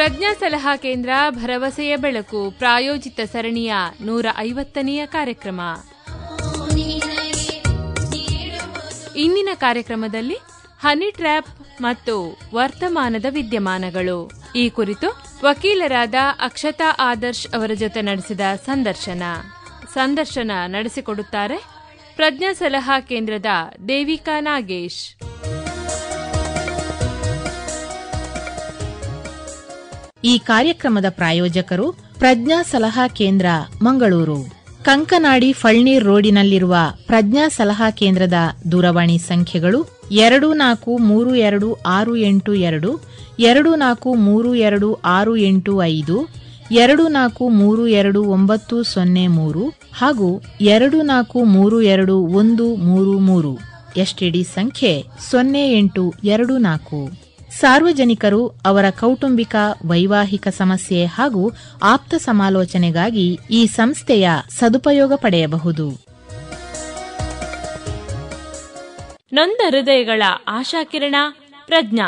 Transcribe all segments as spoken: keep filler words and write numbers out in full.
ಪ್ರಜ್ಞಾ ಸಲಹಾ ಕೇಂದ್ರ ಭರವಸೆಯ ಬೆಳಕು ಪ್ರಾಯೋಜಿತ ಸರಣಿಯ ನೂರ ಐವತ್ತನೆಯ ಕಾರ್ಯಕ್ರಮ. ಇಂದಿನ ಕಾರ್ಯಕ್ರಮದಲ್ಲಿ ಹನಿ ಟ್ರ್ಯಾಪ್ ಮತ್ತು ವರ್ತಮಾನದ ವಿದ್ಯಮಾನಗಳು ಈ ಕುರಿತು ವಕೀಲರಾದ ಅಕ್ಷತಾ ಆದರ್ಶ್ ಅವರ ಜೊತೆ ನಡೆಸಿದ ಸಂದರ್ಶನ ಸಂದರ್ಶನ ನಡೆಸಿಕೊಡುತ್ತಾರೆ ಪ್ರಜ್ಞಾ ಸಲಹಾ ಕೇಂದ್ರದ ದೇವಿಕಾ ನಾಗೇಶ್. ಈ ಕಾರ್ಯಕ್ರಮದ ಪ್ರಾಯೋಜಕರು ಪ್ರಜ್ಞಾ ಸಲಹಾ ಕೇಂದ್ರ ಮಂಗಳೂರು. ಕಂಕನಾಡಿ ಫಳ್ನೀರ್ ರೋಡಿನಲ್ಲಿರುವ ಪ್ರಜ್ಞಾ ಸಲಹಾ ಕೇಂದ್ರದ ದೂರವಾಣಿ ಸಂಖ್ಯೆಗಳು ಎರಡು ನಾಲ್ಕು ಮೂರು ಎರಡು ಆರು ಎಂಟು ಎರಡು, ಎರಡು ನಾಲ್ಕು ಮೂರು ಎರಡು ಆರು ಎಂಟು ಐದು, ಎರಡು ನಾಲ್ಕು ಮೂರು ಎರಡು ಒಂಬತ್ತು ಸೊನ್ನೆ ಮೂರು ಹಾಗೂ ಎರಡು ನಾಲ್ಕು ಮೂರು ಎರಡು ಒಂದು ಮೂರು ಮೂರು. ಎಸ್ಟಿಡಿ ಸಂಖ್ಯೆ ಸೊನ್ನೆ ಎಂಟು ಎರಡು ನಾಲ್ಕು. ಸಾರ್ವಜನಿಕರು ಅವರ ಕೌಟುಂಬಿಕ ವೈವಾಹಿಕ ಸಮಸ್ಯೆ ಹಾಗೂ ಆಪ್ತ ಸಮಾಲೋಚನೆಗಾಗಿ ಈ ಸಂಸ್ಥೆಯ ಸದುಪಯೋಗ ಪಡೆಯಬಹುದು. ನೊಂದ ಹೃದಯಗಳ ಆಶಾಕಿರಣ ಪ್ರಜ್ಞಾ.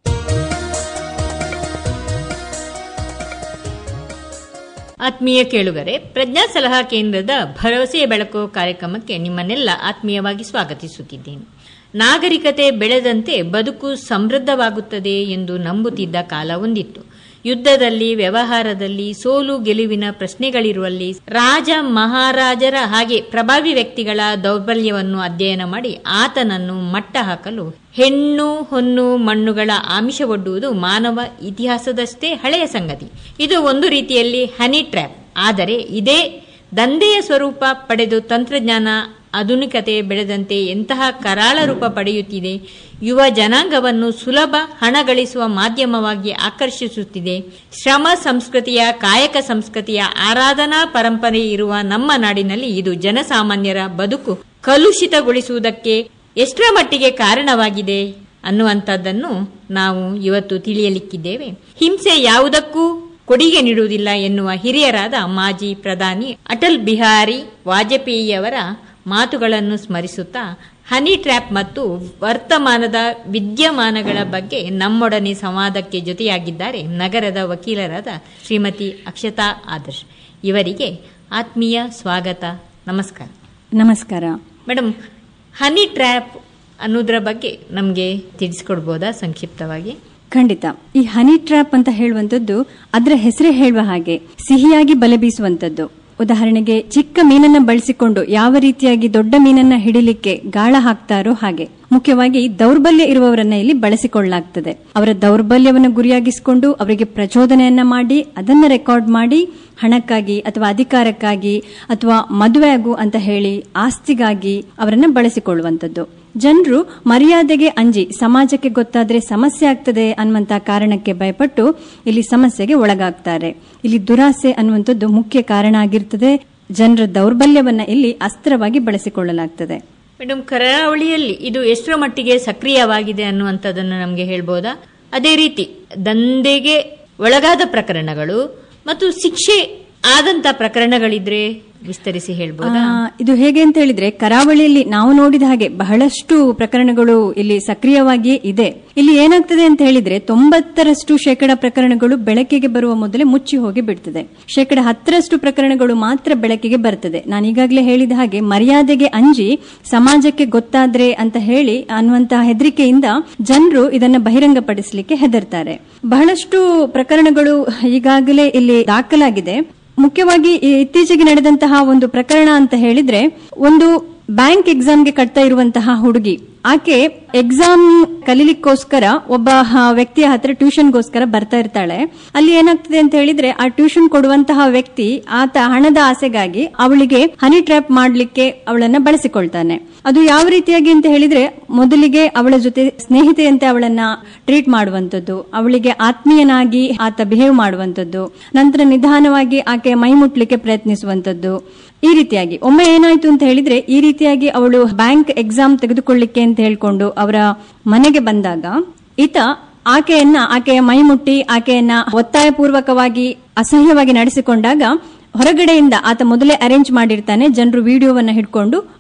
ಆತ್ಮೀಯ ಕೇಳುಗರೆ, ಪ್ರಜ್ಞಾ ಸಲಹಾ ಕೇಂದ್ರದ ಭರವಸೆಯ ಬೆಳಕು ಕಾರ್ಯಕ್ರಮಕ್ಕೆ ನಿಮ್ಮನ್ನೆಲ್ಲ ಆತ್ಮೀಯವಾಗಿ ಸ್ವಾಗತಿಸುತ್ತಿದ್ದೇನೆ. ನಾಗರಿಕತೆ ಬೆಳೆದಂತೆ ಬದುಕು ಸಮೃದ್ಧವಾಗುತ್ತದೆ ಎಂದು ನಂಬುತ್ತಿದ್ದ ಕಾಲ ಒಂದಿತ್ತು. ಯುದ್ಧದಲ್ಲಿ, ವ್ಯವಹಾರದಲ್ಲಿ ಸೋಲು ಗೆಲುವಿನ ಪ್ರಶ್ನೆಗಳಿರುವಲ್ಲಿ ರಾಜ ಮಹಾರಾಜರ ಹಾಗೆ ಪ್ರಭಾವಿ ವ್ಯಕ್ತಿಗಳ ದೌರ್ಬಲ್ಯವನ್ನು ಅಧ್ಯಯನ ಮಾಡಿ ಆತನನ್ನು ಮಟ್ಟ ಹಾಕಲು ಹೆಣ್ಣು ಹೊನ್ನು ಮಣ್ಣುಗಳ ಆಮಿಷವೊಡ್ಡುವುದು ಮಾನವ ಇತಿಹಾಸದಷ್ಟೇ ಹಳೆಯ ಸಂಗತಿ. ಇದು ಒಂದು ರೀತಿಯಲ್ಲಿ ಹನಿ ಟ್ರ್ಯಾಪ್. ಆದರೆ ಇದೇ ದಂಧೆಯ ಸ್ವರೂಪ ಪಡೆದು ತಂತ್ರಜ್ಞಾನ ಆಧುನಿಕತೆ ಬೆಳೆದಂತೆ ಎಂತಹ ಕರಾಳ ರೂಪ ಪಡೆಯುತ್ತಿದೆ. ಯುವ ಜನಾಂಗವನ್ನು ಸುಲಭ ಹಣ ಗಳಿಸುವ ಮಾಧ್ಯಮವಾಗಿ ಆಕರ್ಷಿಸುತ್ತಿದೆ. ಶ್ರಮ ಸಂಸ್ಕೃತಿಯ, ಕಾಯಕ ಸಂಸ್ಕೃತಿಯ ಆರಾಧನಾ ಪರಂಪರೆ ಇರುವ ನಮ್ಮ ನಾಡಿನಲ್ಲಿ ಇದು ಜನಸಾಮಾನ್ಯರ ಬದುಕು ಕಲುಷಿತಗೊಳಿಸುವುದಕ್ಕೆ ಎಷ್ಟರ ಮಟ್ಟಿಗೆ ಕಾರಣವಾಗಿದೆ ಅನ್ನುವಂಥದ್ದನ್ನು ನಾವು ಇವತ್ತು ತಿಳಿಯಲಿಕ್ಕಿದ್ದೇವೆ. ಹಿಂಸೆ ಯಾವುದಕ್ಕೂ ಕೊಡುಗೆ ನೀಡುವುದಿಲ್ಲ ಎನ್ನುವ ಹಿರಿಯರಾದ ಮಾಜಿ ಪ್ರಧಾನಿ ಅಟಲ್ ಬಿಹಾರಿ ವಾಜಪೇಯಿಯವರ ಮಾತುಗಳನ್ನು ಸ್ಮರಿಸುತ್ತಾ ಹನಿ ಟ್ರ್ಯಾಪ್ ಮತ್ತು ವರ್ತಮಾನದ ವಿದ್ಯಮಾನಗಳ ಬಗ್ಗೆ ನಮ್ಮೊಡನೆ ಸಂವಾದಕ್ಕೆ ಜೊತೆಯಾಗಿದ್ದಾರೆ ನಗರದ ವಕೀಲರಾದ ಶ್ರೀಮತಿ ಅಕ್ಷತಾ ಆದರ್ಶ್. ಇವರಿಗೆ ಆತ್ಮೀಯ ಸ್ವಾಗತ. ನಮಸ್ಕಾರ. ನಮಸ್ಕಾರ ಮೇಡಮ್, ಹನಿ ಟ್ರ್ಯಾಪ್ ಅನ್ನೋದ್ರ ಬಗ್ಗೆ ನಮಗೆ ತಿಳಿಸಿಕೊಡ್ಬೋದಾ ಸಂಕ್ಷಿಪ್ತವಾಗಿ? ಖಂಡಿತ. ಈ ಹನಿ ಟ್ರ್ಯಾಪ್ ಅಂತ ಹೇಳುವಂತದ್ದು ಅದರ ಹೆಸರೇ ಹೇಳುವ ಹಾಗೆ ಸಿಹಿಯಾಗಿ ಬಲೆ ಬೀಸುವಂತದ್ದು. ಉದಾಹರಣೆಗೆ ಚಿಕ್ಕ ಮೀನನ್ನ ಬಳಸಿಕೊಂಡು ಯಾವ ರೀತಿಯಾಗಿ ದೊಡ್ಡ ಮೀನನ್ನ ಹಿಡಿಲಿಕ್ಕೆ ಗಾಳ ಹಾಕ್ತಾರೋ ಹಾಗೆ ಮುಖ್ಯವಾಗಿ ದೌರ್ಬಲ್ಯ ಇರುವವರನ್ನ ಇಲ್ಲಿ ಬಳಸಿಕೊಳ್ಳಲಾಗ್ತದೆ. ಅವರ ದೌರ್ಬಲ್ಯವನ್ನು ಗುರಿಯಾಗಿಸಿಕೊಂಡು ಅವರಿಗೆ ಪ್ರಚೋದನೆಯನ್ನ ಮಾಡಿ ಅದನ್ನ ರೆಕಾರ್ಡ್ ಮಾಡಿ ಹಣಕ್ಕಾಗಿ ಅಥವಾ ಅಧಿಕಾರಕ್ಕಾಗಿ ಅಥವಾ ಮದುವೆ ಆಗು ಅಂತ ಹೇಳಿ ಆಸ್ತಿಗಾಗಿ ಅವರನ್ನ ಬಳಸಿಕೊಳ್ಳುವಂತದ್ದು. ಜನರು ಮರ್ಯಾದೆಗೆ ಅಂಜಿ ಸಮಾಜಕ್ಕೆ ಗೊತ್ತಾದ್ರೆ ಸಮಸ್ಯೆ ಆಗ್ತದೆ ಅನ್ನುವಂತ ಕಾರಣಕ್ಕೆ ಭಯಪಟ್ಟು ಇಲ್ಲಿ ಸಮಸ್ಯೆಗೆ ಒಳಗಾಗ್ತಾರೆ. ಇಲ್ಲಿ ದುರಾಸೆ ಅನ್ನುವಂಥದ್ದು ಮುಖ್ಯ ಕಾರಣ ಆಗಿರ್ತದೆ. ಜನರ ದೌರ್ಬಲ್ಯವನ್ನ ಇಲ್ಲಿ ಅಸ್ತ್ರವಾಗಿ ಬಳಸಿಕೊಳ್ಳಲಾಗ್ತದೆ. ಮೇಡಮ್, ಕರಾವಳಿಯಲ್ಲಿ ಇದು ಎಷ್ಟರ ಮಟ್ಟಿಗೆ ಸಕ್ರಿಯವಾಗಿದೆ ಅನ್ನುವಂಥದ್ದನ್ನು ನಮಗೆ ಹೇಳ್ಬೋದಾ? ಅದೇ ರೀತಿ ದಂಧೆಗೆ ಒಳಗಾದ ಪ್ರಕರಣಗಳು ಮತ್ತು ಶಿಕ್ಷೆ ಆದಂತ ಪ್ರಕರಣಗಳಿದ್ರೆ ವಿಸ್ತರಿಸಿ ಹೇಳ್ಬೋದಾ? ಇದು ಹೇಗೆ ಅಂತ ಹೇಳಿದ್ರೆ, ಕರಾವಳಿಯಲ್ಲಿ ನಾವು ನೋಡಿದ ಹಾಗೆ ಬಹಳಷ್ಟು ಪ್ರಕರಣಗಳು ಇಲ್ಲಿ ಸಕ್ರಿಯವಾಗಿಯೇ ಇದೆ. ಇಲ್ಲಿ ಏನಾಗ್ತದೆ ಅಂತ ಹೇಳಿದ್ರೆ ತೊಂಬತ್ತರಷ್ಟು ಶೇಕಡ ಪ್ರಕರಣಗಳು ಬೆಳಕಿಗೆ ಬರುವ ಮೊದಲೇ ಮುಚ್ಚಿ ಹೋಗಿ ಬಿಡ್ತದೆ. ಶೇಕಡ ಹತ್ತರಷ್ಟು ಪ್ರಕರಣಗಳು ಮಾತ್ರ ಬೆಳಕಿಗೆ ಬರ್ತದೆ. ನಾನು ಈಗಾಗಲೇ ಹೇಳಿದ ಹಾಗೆ ಮರ್ಯಾದೆಗೆ ಅಂಜಿ ಸಮಾಜಕ್ಕೆ ಗೊತ್ತಾದ್ರೆ ಅಂತ ಹೇಳಿ ಅನ್ನುವಂತಹ ಹೆದರಿಕೆಯಿಂದ ಜನರು ಇದನ್ನ ಬಹಿರಂಗಪಡಿಸಲಿಕ್ಕೆ ಹೆದರ್ತಾರೆ. ಬಹಳಷ್ಟು ಪ್ರಕರಣಗಳು ಈಗಾಗಲೇ ಇಲ್ಲಿ ದಾಖಲಾಗಿದೆ. ಮುಖ್ಯವಾಗಿ ಇತ್ತೀಚೆಗೆ ನಡೆದಂತಹ ಒಂದು ಪ್ರಕರಣ ಅಂತ ಹೇಳಿದ್ರೆ, ಒಂದು ಬ್ಯಾಂಕ್ ಎಕ್ಸಾಮ್ಗೆ ಕಟ್ತಾ ಇರುವಂತಹ ಹುಡುಗಿ, ಆಕೆ ಎಕ್ಸಾಮ್ ಕಲೀಲಿಕ್ಕೋಸ್ಕರ ಒಬ್ಬ ವ್ಯಕ್ತಿಯ ಹತ್ರ ಟ್ಯೂಷನ್ಗೋಸ್ಕರ ಬರ್ತಾ ಇರ್ತಾಳೆ. ಅಲ್ಲಿ ಏನಾಗ್ತದೆ ಅಂತ ಹೇಳಿದ್ರೆ, ಆ ಟ್ಯೂಷನ್ ಕೊಡುವಂತಹ ವ್ಯಕ್ತಿ ಆತ ಹಣದ ಆಸೆಗಾಗಿ ಅವಳಿಗೆ ಹನಿ ಟ್ರ್ಯಾಪ್ ಮಾಡ್ಲಿಕ್ಕೆ ಅವಳನ್ನ ಬಳಸಿಕೊಳ್ತಾನೆ. ಅದು ಯಾವ ರೀತಿಯಾಗಿ ಅಂತ ಹೇಳಿದ್ರೆ, ಮೊದಲಿಗೆ ಅವಳ ಜೊತೆ ಸ್ನೇಹಿತೆಯಂತೆ ಅವಳನ್ನ ಟ್ರೀಟ್ ಮಾಡುವಂತದ್ದು, ಅವಳಿಗೆ ಆತ್ಮೀಯನಾಗಿ ಆತ ಬಿಹೇವ್ ಮಾಡುವಂತದ್ದು, ನಂತರ ನಿಧಾನವಾಗಿ ಆಕೆ ಮೈ ಮುಟ್ಲಿಕ್ಕೆ ಪ್ರಯತ್ನಿಸುವಂತದ್ದು. ಈ ರೀತಿಯಾಗಿ ಒಮ್ಮೆ ಏನಾಯ್ತು ಅಂತ ಹೇಳಿದ್ರೆ, ಈ ರೀತಿಯಾಗಿ ಅವಳು ಬ್ಯಾಂಕ್ ಎಕ್ಸಾಮ್ ತೆಗೆದುಕೊಳ್ಳಿಕ್ಕೆ ಅಂತ ಹೇಳ್ಕೊಂಡು ಅವರ ಮನೆಗೆ ಬಂದಾಗ ಈತ ಆಕೆಯನ್ನ ಆಕೆಯ ಮೈ ಮುಟ್ಟಿ ಆಕೆಯನ್ನ ಒತ್ತಾಯಪೂರ್ವಕವಾಗಿ ಅಸಹ್ಯವಾಗಿ ನಡೆಸಿಕೊಂಡಾಗ ಹೊರಗಡೆಯಿಂದ ಆತ ಮೊದಲೇ ಅರೇಂಜ್ ಮಾಡಿರ್ತಾನೆ. ಜನರು ವಿಡಿಯೋವನ್ನ ಹಿಡ್ಕೊಂಡು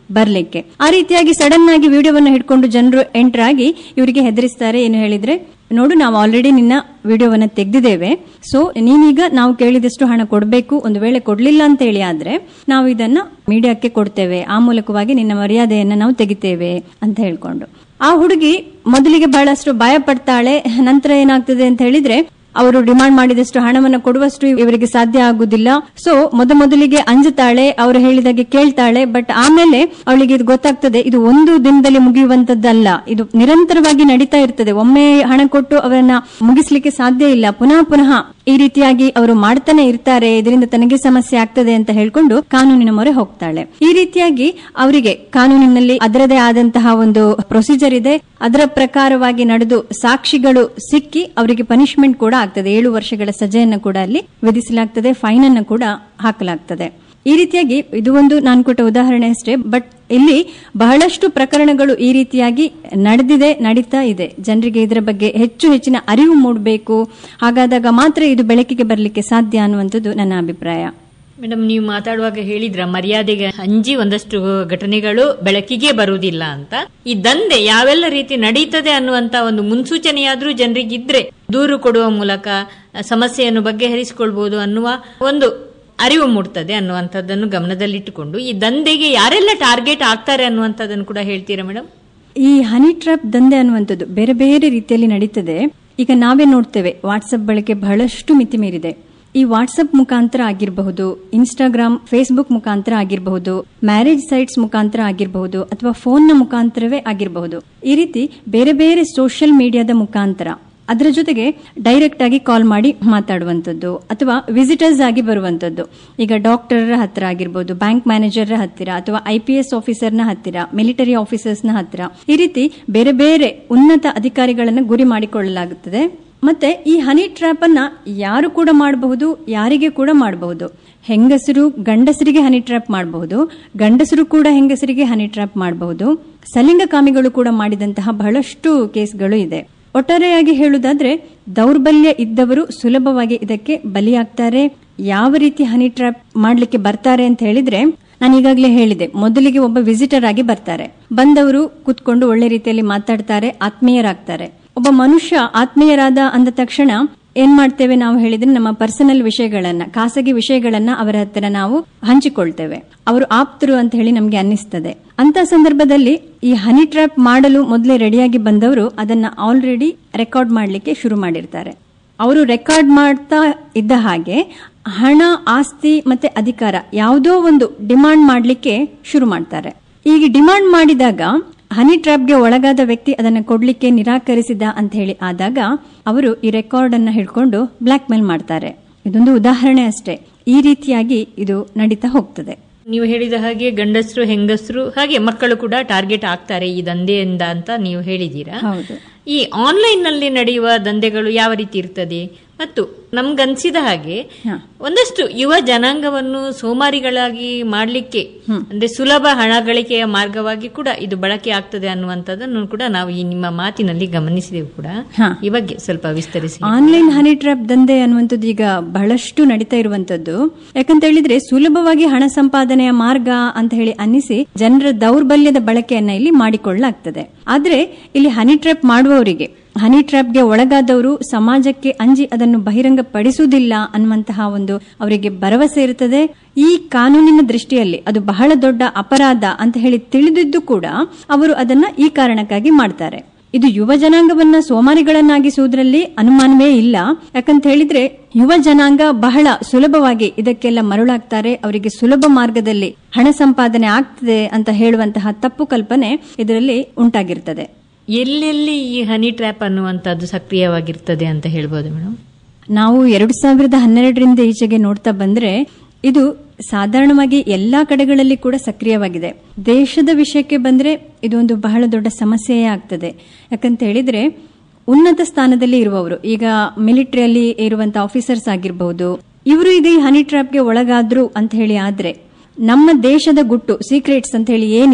ಬರ್ಲಿಕ್ಕೆ. ಆ ರೀತಿಯಾಗಿ ಸಡನ್ ಆಗಿ ವಿಡಿಯೋವನ್ನ ಹಿಡ್ಕೊಂಡು ಜನರು ಎಂಟರ್ ಆಗಿ ಇವರಿಗೆ ಹೆದರಿಸ್ತಾರೆ. ಏನು ಹೇಳಿದ್ರೆ, ನೋಡು ನಾವು ಆಲ್ರೆಡಿ ನಿನ್ನ ವಿಡಿಯೋವನ್ನ ತೆಗೆದಿದ್ದೇವೆ, ಸೊ ನೀನೀಗ ನಾವು ಕೇಳಿದಷ್ಟು ಹಣ ಕೊಡಬೇಕು, ಒಂದು ವೇಳೆ ಕೊಡ್ಲಿಲ್ಲ ಅಂತ ಹೇಳಿ ಆದ್ರೆ ನಾವು ಇದನ್ನ ಮೀಡಿಯಾಕ್ಕೆ ಕೊಡ್ತೇವೆ, ಆ ಮೂಲಕವಾಗಿ ನಿನ್ನ ಮರ್ಯಾದೆಯನ್ನ ನಾವು ತೆಗಿತೇವೆ ಅಂತ ಹೇಳ್ಕೊಂಡು ಆ ಹುಡುಗಿ ಮೊದಲಿಗೆ ಬಹಳಷ್ಟು ಭಯ ಪಡ್ತಾಳೆ. ನಂತರ ಏನಾಗ್ತದೆ ಅಂತ ಹೇಳಿದ್ರೆ, ಅವರು ಡಿಮಾಂಡ್ ಮಾಡಿದಷ್ಟು ಹಣವನ್ನು ಕೊಡುವಷ್ಟು ಇವರಿಗೆ ಸಾಧ್ಯ ಆಗುದಿಲ್ಲ. ಸೊ ಮೊದ ಮೊದಲಿಗೆ ಅಂಜುತ್ತಾಳೆ, ಅವರು ಹೇಳಿದಾಗೆ ಕೇಳ್ತಾಳೆ. ಬಟ್ ಆಮೇಲೆ ಅವಳಿಗೆ ಇದು ಗೊತ್ತಾಗ್ತದೆ, ಇದು ಒಂದು ದಿನದಲ್ಲಿ ಮುಗಿಯುವಂತದ್ದಲ್ಲ, ಇದು ನಿರಂತರವಾಗಿ ನಡೀತಾ ಇರ್ತದೆ. ಒಮ್ಮೆ ಹಣ ಕೊಟ್ಟು ಅವರನ್ನ ಮುಗಿಸ್ಲಿಕ್ಕೆ ಸಾಧ್ಯ ಇಲ್ಲ, ಪುನಃ ಪುನಃ ಈ ರೀತಿಯಾಗಿ ಅವರು ಮಾಡ್ತಾನೆ ಇರ್ತಾರೆ, ಇದರಿಂದ ತನಗೆ ಸಮಸ್ಯೆ ಆಗ್ತದೆ ಅಂತ ಹೇಳ್ಕೊಂಡು ಕಾನೂನಿನ ಮೊರೆ ಹೋಗ್ತಾಳೆ. ಈ ರೀತಿಯಾಗಿ ಅವರಿಗೆ ಕಾನೂನಿನಲ್ಲಿ ಅದರದೇ ಆದಂತಹ ಒಂದು ಪ್ರೊಸೀಜರ್ ಇದೆ. ಅದರ ಪ್ರಕಾರವಾಗಿ ನಡೆದು ಸಾಕ್ಷಿಗಳು ಸಿಕ್ಕಿ ಅವರಿಗೆ ಪನಿಷ್ಮೆಂಟ್ ಕೂಡ ಆಗ್ತದೆ. ಏಳು ವರ್ಷಗಳ ಸಜೆಯನ್ನು ಕೂಡ ಅಲ್ಲಿ ವಿಧಿಸಲಾಗ್ತದೆ, ಫೈನ್ ಅನ್ನು ಕೂಡ ಹಾಕಲಾಗ್ತದೆ. ಈ ರೀತಿಯಾಗಿ ಇದು ಒಂದು ನಾನು ಕೊಟ್ಟ ಉದಾಹರಣೆ ಅಷ್ಟೇ. ಬಟ್ ಇಲ್ಲಿ ಬಹಳಷ್ಟು ಪ್ರಕರಣಗಳು ಈ ರೀತಿಯಾಗಿ ನಡೆದಿದೆ, ನಡೀತಾ ಇದೆ. ಜನರಿಗೆ ಇದರ ಬಗ್ಗೆ ಹೆಚ್ಚು ಹೆಚ್ಚಿನ ಅರಿವು ಮೂಡಬೇಕು. ಹಾಗಾದಾಗ ಮಾತ್ರ ಇದು ಬೆಳಕಿಗೆ ಬರಲಿಕ್ಕೆ ಸಾಧ್ಯ ಅನ್ನುವಂಥದ್ದು ನನ್ನ ಅಭಿಪ್ರಾಯ. ಮೇಡಮ್, ನೀವು ಮಾತಾಡುವಾಗ ಹೇಳಿದ್ರ ಮರ್ಯಾದೆಗೆ ಅಂಜಿ ಒಂದಷ್ಟು ಘಟನೆಗಳು ಬೆಳಕಿಗೆ ಬರುವುದಿಲ್ಲ ಅಂತ. ಈ ದಂಧೆ ಯಾವೆಲ್ಲ ರೀತಿ ನಡೀತದೆ ಅನ್ನುವಂತ ಒಂದು ಮುನ್ಸೂಚನೆಯಾದ್ರೂ ಜನರಿಗಿದ್ರೆ ದೂರು ಕೊಡುವ ಮೂಲಕ ಸಮಸ್ಯೆಯನ್ನು ಬಗೆಹರಿಸಿಕೊಳ್ಬಹುದು ಅನ್ನುವ ಒಂದು ಅರಿವು ಮೂಡ್ತದೆ ಅನ್ನುವಂಥದ್ದನ್ನು ಗಮನದಲ್ಲಿಟ್ಟುಕೊಂಡು ಈ ದಂಧೆಗೆ ಯಾರೆಲ್ಲ ಟಾರ್ಗೆಟ್ ಆಗ್ತಾರೆ ಅನ್ನುವಂಥದ್ದನ್ನು ಕೂಡ ಹೇಳ್ತೀರಾ ಮೇಡಮ್? ಈ ಹನಿ ಟ್ರ್ಯಾಪ್ ದಂಧೆ ಅನ್ನುವಂಥದ್ದು ಬೇರೆ ಬೇರೆ ರೀತಿಯಲ್ಲಿ ನಡೀತದೆ. ಈಗ ನಾವೇ ನೋಡ್ತೇವೆ, ವಾಟ್ಸ್ಆಪ್ ಬಳಕೆ ಬಹಳಷ್ಟು ಮಿತಿ ಮೀರಿದೆ. ಈ ವಾಟ್ಸ್ಆಪ್ ಮುಖಾಂತರ ಆಗಿರಬಹುದು, ಇನ್ಸ್ಟಾಗ್ರಾಮ್, ಫೇಸ್ಬುಕ್ ಮುಖಾಂತರ ಆಗಿರಬಹುದು, ಮ್ಯಾರೇಜ್ ಸೈಟ್ಸ್ ಮುಖಾಂತರ ಆಗಿರಬಹುದು, ಅಥವಾ ಫೋನ್ನ ಮುಖಾಂತರವೇ ಆಗಿರಬಹುದು. ಈ ರೀತಿ ಬೇರೆ ಬೇರೆ ಸೋಷಿಯಲ್ ಮೀಡಿಯಾದ ಮುಖಾಂತರ, ಅದರ ಜೊತೆಗೆ ಡೈರೆಕ್ಟ್ ಆಗಿ ಕಾಲ್ ಮಾಡಿ ಮಾತಾಡುವಂಥದ್ದು ಅಥವಾ ವಿಸಿಟರ್ಸ್ ಆಗಿ ಬರುವಂಥದ್ದು. ಈಗ ಡಾಕ್ಟರ್ ಹತ್ತಿರ ಆಗಿರ್ಬೋದು, ಬ್ಯಾಂಕ್ ಮ್ಯಾನೇಜರ್ ಹತ್ತಿರ, ಅಥವಾ ಐಪಿಎಸ್ ಆಫೀಸರ್ನ ಹತ್ತಿರ, ಮಿಲಿಟರಿ ಆಫೀಸರ್ಸ್ನ ಹತ್ತಿರ, ಈ ರೀತಿ ಬೇರೆ ಬೇರೆ ಉನ್ನತ ಅಧಿಕಾರಿಗಳನ್ನು ಗುರಿ ಮಾಡಿಕೊಳ್ಳಲಾಗುತ್ತದೆ. ಮತ್ತೆ ಈ ಹನಿ ಟ್ರ್ಯಾಪ್ ಅನ್ನ ಯಾರು ಕೂಡ ಮಾಡಬಹುದು, ಯಾರಿಗೆ ಕೂಡ ಮಾಡಬಹುದು. ಹೆಂಗಸರು ಗಂಡಸರಿಗೆ ಹನಿ ಟ್ರ್ಯಾಪ್ ಮಾಡಬಹುದು, ಗಂಡಸರು ಕೂಡ ಹೆಂಗಸರಿಗೆ ಹನಿ ಟ್ರ್ಯಾಪ್ ಮಾಡಬಹುದು. ಸಲಿಂಗಕಾಮಿಗಳು ಕೂಡ ಮಾಡಿದಂತಹ ಬಹಳಷ್ಟು ಕೇಸ್ಗಳು ಇದೆ. ಒಟ್ಟಾರೆಯಾಗಿ ಹೇಳುವುದಾದ್ರೆ, ದೌರ್ಬಲ್ಯ ಇದ್ದವರು ಸುಲಭವಾಗಿ ಇದಕ್ಕೆ ಬಲಿಯಾಗ್ತಾರೆ. ಯಾವ ರೀತಿ ಹನಿ ಟ್ರ್ಯಾಪ್ ಮಾಡ್ಲಿಕ್ಕೆ ಬರ್ತಾರೆ ಅಂತ ಹೇಳಿದ್ರೆ, ನಾನು ಈಗಾಗಲೇ ಹೇಳಿದೆ, ಮೊದಲಿಗೆ ಒಬ್ಬ ವಿಸಿಟರ್ ಆಗಿ ಬರ್ತಾರೆ. ಬಂದವರು ಕೂತ್ಕೊಂಡು ಒಳ್ಳೆ ರೀತಿಯಲ್ಲಿ ಮಾತಾಡ್ತಾರೆ, ಆತ್ಮೀಯರಾಗ್ತಾರೆ. ಒಬ್ಬ ಮನುಷ್ಯ ಆತ್ಮೀಯರಾದ ಅಂದ ತಕ್ಷಣ ಏನ್ ಮಾಡ್ತೇವೆ ನಾವು ಹೇಳಿದ್ರೆ, ನಮ್ಮ ಪರ್ಸನಲ್ ವಿಷಯಗಳನ್ನ, ಖಾಸಗಿ ವಿಷಯಗಳನ್ನ ಅವರ ಹತ್ತಿರ ನಾವು ಹಂಚಿಕೊಳ್ತೇವೆ. ಅವರು ಆಪ್ತರು ಅಂತ ಹೇಳಿ ನಮ್ಗೆ ಅನ್ನಿಸ್ತದೆ. ಅಂತ ಸಂದರ್ಭದಲ್ಲಿ ಈ ಹನಿ ಟ್ರ್ಯಾಪ್ ಮಾಡಲು ಮೊದಲೇ ರೆಡಿಯಾಗಿ ಬಂದವರು ಅದನ್ನ ಆಲ್ರೆಡಿ ರೆಕಾರ್ಡ್ ಮಾಡ್ಲಿಕ್ಕೆ ಶುರು ಮಾಡಿರ್ತಾರೆ. ಅವರು ರೆಕಾರ್ಡ್ ಮಾಡ್ತಾ ಇದ್ದ ಹಾಗೆ ಹಣ, ಆಸ್ತಿ ಮತ್ತೆ ಅಧಿಕಾರ ಯಾವುದೋ ಒಂದು ಡಿಮಾಂಡ್ ಮಾಡ್ಲಿಕ್ಕೆ ಶುರು ಮಾಡ್ತಾರೆ. ಈಗ ಡಿಮಾಂಡ್ ಮಾಡಿದಾಗ ಹನಿ ಟ್ರ್ಯಾಪ್ಗೆ ಒಳಗಾದ ವ್ಯಕ್ತಿ ಅದನ್ನು ಕೊಡ್ಲಿಕ್ಕೆ ನಿರಾಕರಿಸಿದ ಅಂತ ಹೇಳಿ ಆದಾಗ ಅವರು ಈ ರೆಕಾರ್ಡ್ ಅನ್ನ ಹಿಡ್ಕೊಂಡು ಬ್ಲಾಕ್ ಮೇಲ್ ಮಾಡ್ತಾರೆ. ಇದೊಂದು ಉದಾಹರಣೆ ಅಷ್ಟೇ. ಈ ರೀತಿಯಾಗಿ ಇದು ನಡೀತಾ ಹೋಗ್ತದೆ. ನೀವು ಹೇಳಿದ ಹಾಗೆ ಗಂಡಸರು, ಹೆಂಗಸರು, ಹಾಗೆ ಮಕ್ಕಳು ಕೂಡ ಟಾರ್ಗೆಟ್ ಆಗ್ತಾರೆ ಈ ದಂಧೆಯಿಂದ ಅಂತ ನೀವು ಹೇಳಿದೀರಾ. ಹೌದು. ಈ ಆನ್ಲೈನ್ ನಲ್ಲಿ ನಡೆಯುವ ದಂಧೆಗಳು ಯಾವ ರೀತಿ ಇರ್ತದೆ? ಮತ್ತು ನಮ್ಗನ್ಸಿದ ಹಾಗೆ ಒಂದಷ್ಟು ಯುವ ಜನಾಂಗವನ್ನು ಸೋಮಾರಿಗಳಾಗಿ ಮಾಡ್ಲಿಕ್ಕೆ, ಅಂದ್ರೆ ಸುಲಭ ಹಣ ಗಳಿಕೆಯ ಮಾರ್ಗವಾಗಿ ಕೂಡ ಇದು ಬಳಕೆ ಆಗ್ತದೆ ಅನ್ನುವಂಥದ್ದನ್ನು ಕೂಡ ನಾವು ಈ ನಿಮ್ಮ ಮಾತಿನಲ್ಲಿ ಗಮನಿಸಿದೆವು ಕೂಡ. ಈ ಬಗ್ಗೆ ಸ್ವಲ್ಪ ವಿಸ್ತರಿಸಿ. ಆನ್ಲೈನ್ ಹನಿ ಟ್ರ್ಯಾಪ್ ದಂಧೆ ಅನ್ನುವಂಥದ್ದು ಈಗ ಬಹಳಷ್ಟು ನಡೀತಾ ಇರುವಂತದ್ದು. ಯಾಕಂತ ಹೇಳಿದ್ರೆ ಸುಲಭವಾಗಿ ಹಣ ಸಂಪಾದನೆಯ ಮಾರ್ಗ ಅಂತ ಹೇಳಿ ಅನ್ನಿಸಿ ಜನರ ದೌರ್ಬಲ್ಯದ ಬಳಕೆಯನ್ನ ಇಲ್ಲಿ ಮಾಡಿಕೊಳ್ಳಲಾಗ್ತದೆ. ಆದ್ರೆ ಇಲ್ಲಿ ಹನಿ ಟ್ರ್ಯಾಪ್ ಮಾಡುವವರಿಗೆ, ಹನಿ ಟ್ರ್ಯಾಪ್ಗೆ ಒಳಗಾದವರು ಸಮಾಜಕ್ಕೆ ಅಂಜಿ ಅದನ್ನು ಬಹಿರಂಗಪಡಿಸುವುದಿಲ್ಲ ಅನ್ನುವಂತಹ ಒಂದು ಅವರಿಗೆ ಭರವಸೆ ಇರುತ್ತದೆ. ಈ ಕಾನೂನಿನ ದೃಷ್ಟಿಯಲ್ಲಿ ಅದು ಬಹಳ ದೊಡ್ಡ ಅಪರಾಧ ಅಂತ ಹೇಳಿ ತಿಳಿದಿದ್ದು ಕೂಡ ಅವರು ಅದನ್ನ ಈ ಕಾರಣಕ್ಕಾಗಿ ಮಾಡ್ತಾರೆ. ಇದು ಯುವ ಜನಾಂಗವನ್ನ ಸೋಮಾರಿಗಳನ್ನಾಗಿಸುವುದರಲ್ಲಿ ಅನುಮಾನವೇ ಇಲ್ಲ. ಯಾಕಂತ ಹೇಳಿದ್ರೆ ಯುವ ಜನಾಂಗ ಬಹಳ ಸುಲಭವಾಗಿ ಇದಕ್ಕೆಲ್ಲ ಮರುಳಾಗ್ತಾರೆ. ಅವರಿಗೆ ಸುಲಭ ಮಾರ್ಗದಲ್ಲಿ ಹಣ ಸಂಪಾದನೆ ಆಗ್ತದೆ ಅಂತ ಹೇಳುವಂತಹ ತಪ್ಪು ಕಲ್ಪನೆ ಇದರಲ್ಲಿ ಉಂಟಾಗಿರ್ತದೆ. ಎಲ್ಲೆಲ್ಲಿ ಈ ಹನಿ ಟ್ರ್ಯಾಪ್ ಅನ್ನುವಂಥದ್ದು ಸಕ್ರಿಯವಾಗಿರ್ತದೆ ಅಂತ ಹೇಳ್ಬೋದು ಮೇಡಮ್? ನಾವು ಎರಡು ಸಾವಿರದ ಹನ್ನೆರಡರಿಂದ ಈಚೆಗೆ ನೋಡ್ತಾ ಬಂದ್ರೆ ಇದು ಸಾಧಾರಣವಾಗಿ ಎಲ್ಲಾ ಕಡೆಗಳಲ್ಲಿ ಕೂಡ ಸಕ್ರಿಯವಾಗಿದೆ. ದೇಶದ ವಿಷಯಕ್ಕೆ ಬಂದ್ರೆ ಇದು ಒಂದು ಬಹಳ ದೊಡ್ಡ ಸಮಸ್ಯೆಯೇ ಆಗ್ತದೆ. ಯಾಕಂತ ಹೇಳಿದ್ರೆ ಉನ್ನತ ಸ್ಥಾನದಲ್ಲಿ ಇರುವವರು, ಈಗ ಮಿಲಿಟರಿಯಲ್ಲಿ ಇರುವಂತಹ ಆಫೀಸರ್ಸ್ ಆಗಿರಬಹುದು, ಇವರು ಈಗ ಈ ಹನಿ ಟ್ರ್ಯಾಪ್ಗೆ ಒಳಗಾದ್ರು ಅಂತ ಹೇಳಿ ಆದ್ರೆ ನಮ್ಮ ದೇಶದ ಗುಟ್ಟು, ಸೀಕ್ರೆಟ್ಸ್ ಅಂತ ಹೇಳಿ ಏನಿದೆ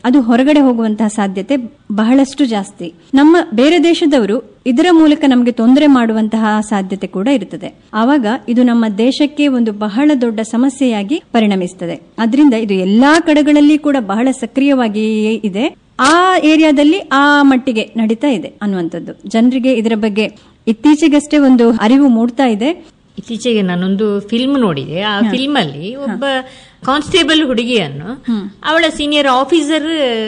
ಅದು ಹೊರಗಡೆ ಹೋಗುವಂತಹ ಸಾಧ್ಯತೆ ಬಹಳಷ್ಟು ಜಾಸ್ತಿ. ನಮ್ಮ ಬೇರೆ ದೇಶದವರು ಇದರ ಮೂಲಕ ನಮಗೆ ತೊಂದರೆ ಮಾಡುವಂತಹ ಸಾಧ್ಯತೆ ಕೂಡ ಇರುತ್ತದೆ. ಆವಾಗ ಇದು ನಮ್ಮ ದೇಶಕ್ಕೆ ಒಂದು ಬಹಳ ದೊಡ್ಡ ಸಮಸ್ಯೆಯಾಗಿ ಪರಿಣಮಿಸುತ್ತದೆ. ಅದರಿಂದ ಇದು ಎಲ್ಲಾ ಕಡೆಗಳಲ್ಲಿ ಕೂಡ ಬಹಳ ಸಕ್ರಿಯವಾಗಿ ಇದೆ. ಆ ಏರಿಯಾದಲ್ಲಿ ಆ ಮಟ್ಟಿಗೆ ನಡೀತಾ ಇದೆ ಅನ್ನುವಂಥದ್ದು. ಜನರಿಗೆ ಇದರ ಬಗ್ಗೆ ಇತ್ತೀಚೆಗಷ್ಟೇ ಒಂದು ಅರಿವು ಮೂಡ್ತಾ ಇದೆ. ಇತ್ತೀಚೆಗೆ ನಾನೊಂದು ಫಿಲ್ಮ್ ನೋಡಿದೆ. ಆ ಫಿಲ್ಮ್ ಅಲ್ಲಿ ಒಬ್ಬ ಕಾನ್ಸ್ಟೇಬಲ್ ಹುಡುಗಿಯನ್ನು ಅವಳ ಸೀನಿಯರ್ ಆಫೀಸರ್